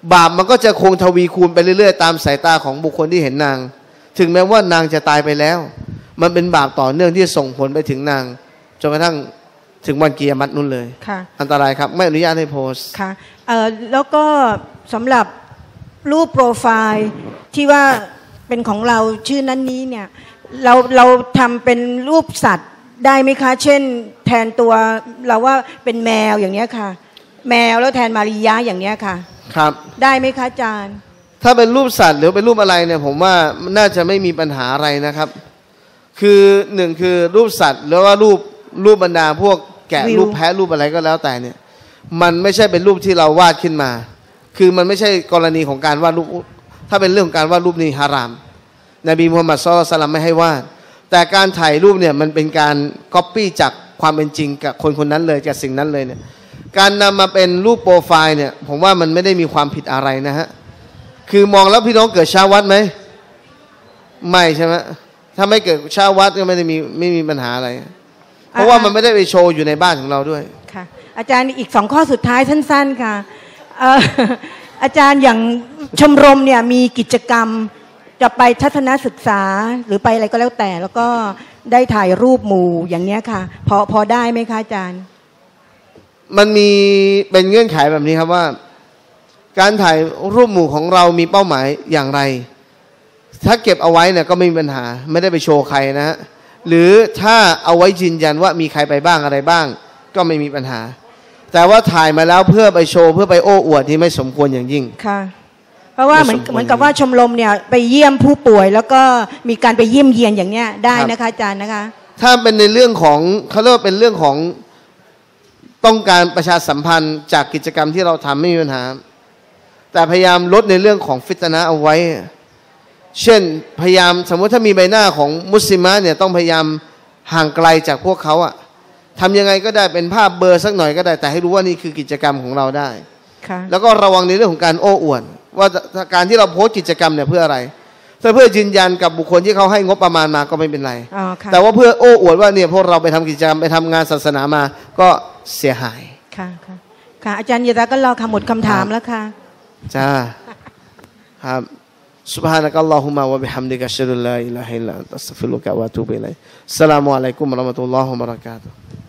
บาปมันก็จะคงทวีคูณไปเรื่อยๆตามสายตาของบุคคลที่เห็นนางถึงแม้ว่านางจะตายไปแล้วมันเป็นบาปต่อเนื่องที่ส่งผลไปถึงนางจนกระทั่งถึงวันกิยามะฮ์นู่นเลยอันตรายครับไม่อนุญาตให้โพสค่ะเอ่อแล้วก็สำหรับรูปโปรไฟล์ที่ว่าเป็นของเราชื่อนั้นนี้เนี่ยเราเราทำเป็นรูปสัตว์ได้ไหมคะเช่นแทนตัวเราว่าเป็นแมวอย่างเนี้ยค่ะแมวแล้วแทนมาริยะอย่างเนี้ยค่ะครับได้ไหมคะอาจารย์ถ้าเป็นรูปสัตว์หรือเป็นรูปอะไรเนี่ยผมว่าน่าจะไม่มีปัญหาอะไรนะครับคือหนึ่งคือรูปสัตว์หรือว่ารูปรูปบรรดาพวกแกะรูปแพะรูปอะไรก็แล้วแต่เนี่ยมันไม่ใช่เป็นรูปที่เราวาดขึ้นมาคือมันไม่ใช่กรณีของการวาดรูปถ้าเป็นเรื่องของการวาดรูปนี่ฮารามนบีมุฮัมมัดศ็อลลัลลอฮุอะลัยฮิวะซัลลัมไม่ให้วาดแต่การถ่ายรูปเนี่ยมันเป็นการก๊อปปี้จากความเป็นจริงกับคนคนนั้นเลยจากสิ่งนั้นเลยเนี่ยการนำมาเป็นรูปโปรไฟล์เนี่ยผมว่ามันไม่ได้มีความผิดอะไรนะฮะคือมองแล้วพี่น้องเกิดชาวัดไหมไม่ใช่ไหมถ้าไม่เกิดชาวัดก็ไม่ได้มีไม่มีปัญหาอะไรเพราะว่ามันไม่ได้ไปโชว์อยู่ในบ้านของเราด้วยค่ะอาจารย์อีกสองข้อสุดท้ายสั้นๆค่ะอาจารย์อย่างชมรมเนี่ยมีกิจกรรมจะไปทัศนศึกษาหรือไปอะไรก็แล้วแต่แล้วก็ได้ถ่ายรูปหมู่อย่างเนี้ยค่ะพอพอได้ไหมคะอาจารย์มันมีเป็นเงื่อนไขแบบนี้ครับว่าการถ่ายรูปหมู่ของเรามีเป้าหมายอย่างไรถ้าเก็บเอาไว้เนี่ยก็ไม่มีปัญหาไม่ได้ไปโชว์ใครนะฮะหรือถ้าเอาไว้ยืนยันว่ามีใครไปบ้างอะไรบ้างก็ไม่มีปัญหาแต่ว่าถ่ายมาแล้วเพื่อไปโชว์เพื่อไปโอ้อวดที่ไม่สมควรอย่างยิ่งค่ะเพราะว่าเหมือนเหมือนกับว่าชมรมเนี่ยไปเยี่ยมผู้ป่วยแล้วก็มีการไปเยี่ยมเยียนอย่างเนี้ยได้นะคะอาจารย์นะคะถ้าเป็นในเรื่องของเขาเรียกว่าเป็นเรื่องของต้องการประชาสัมพันธ์จากกิจกรรมที่เราทำไม่มีปัญหาแต่พยายามลดในเรื่องของฟิตนะเอาไว้เช่นพยายามสมมติถ้ามีใบหน้าของมุสลิมะเนี่ยต้องพยายามห่างไกลจากพวกเขาอะทำยังไงก็ได้เป็นภาพเบอร์สักหน่อยก็ได้แต่ให้รู้ว่านี่คือกิจกรรมของเราได้แล้วก็ระวังในเรื่องของการโอ้อวดว่าการที่เราโพสต์กิจกรรมเนี่ยเพื่ออะไรถ้าเพื่อยืนยันกับบุคคลที่เขาให้งบประมาณมาก็ไม่เป็นไรแต่ว่าเพื่อโอ้อวดว่าเนี่ยพวกเราไปทำกิจกรรมไปทำงานศาสนามาก็เสียหายค่ะค่ะค่ะอาจารย์ยะซาก็รอคำหมดคำถามแล้วค่ะจ้าครับ سبحانك اللهم وبحمدك أشهد أن لا إله إلا أنت أستغفرك وأتوب إليك السلام عليكم ورحمة الله وبركاته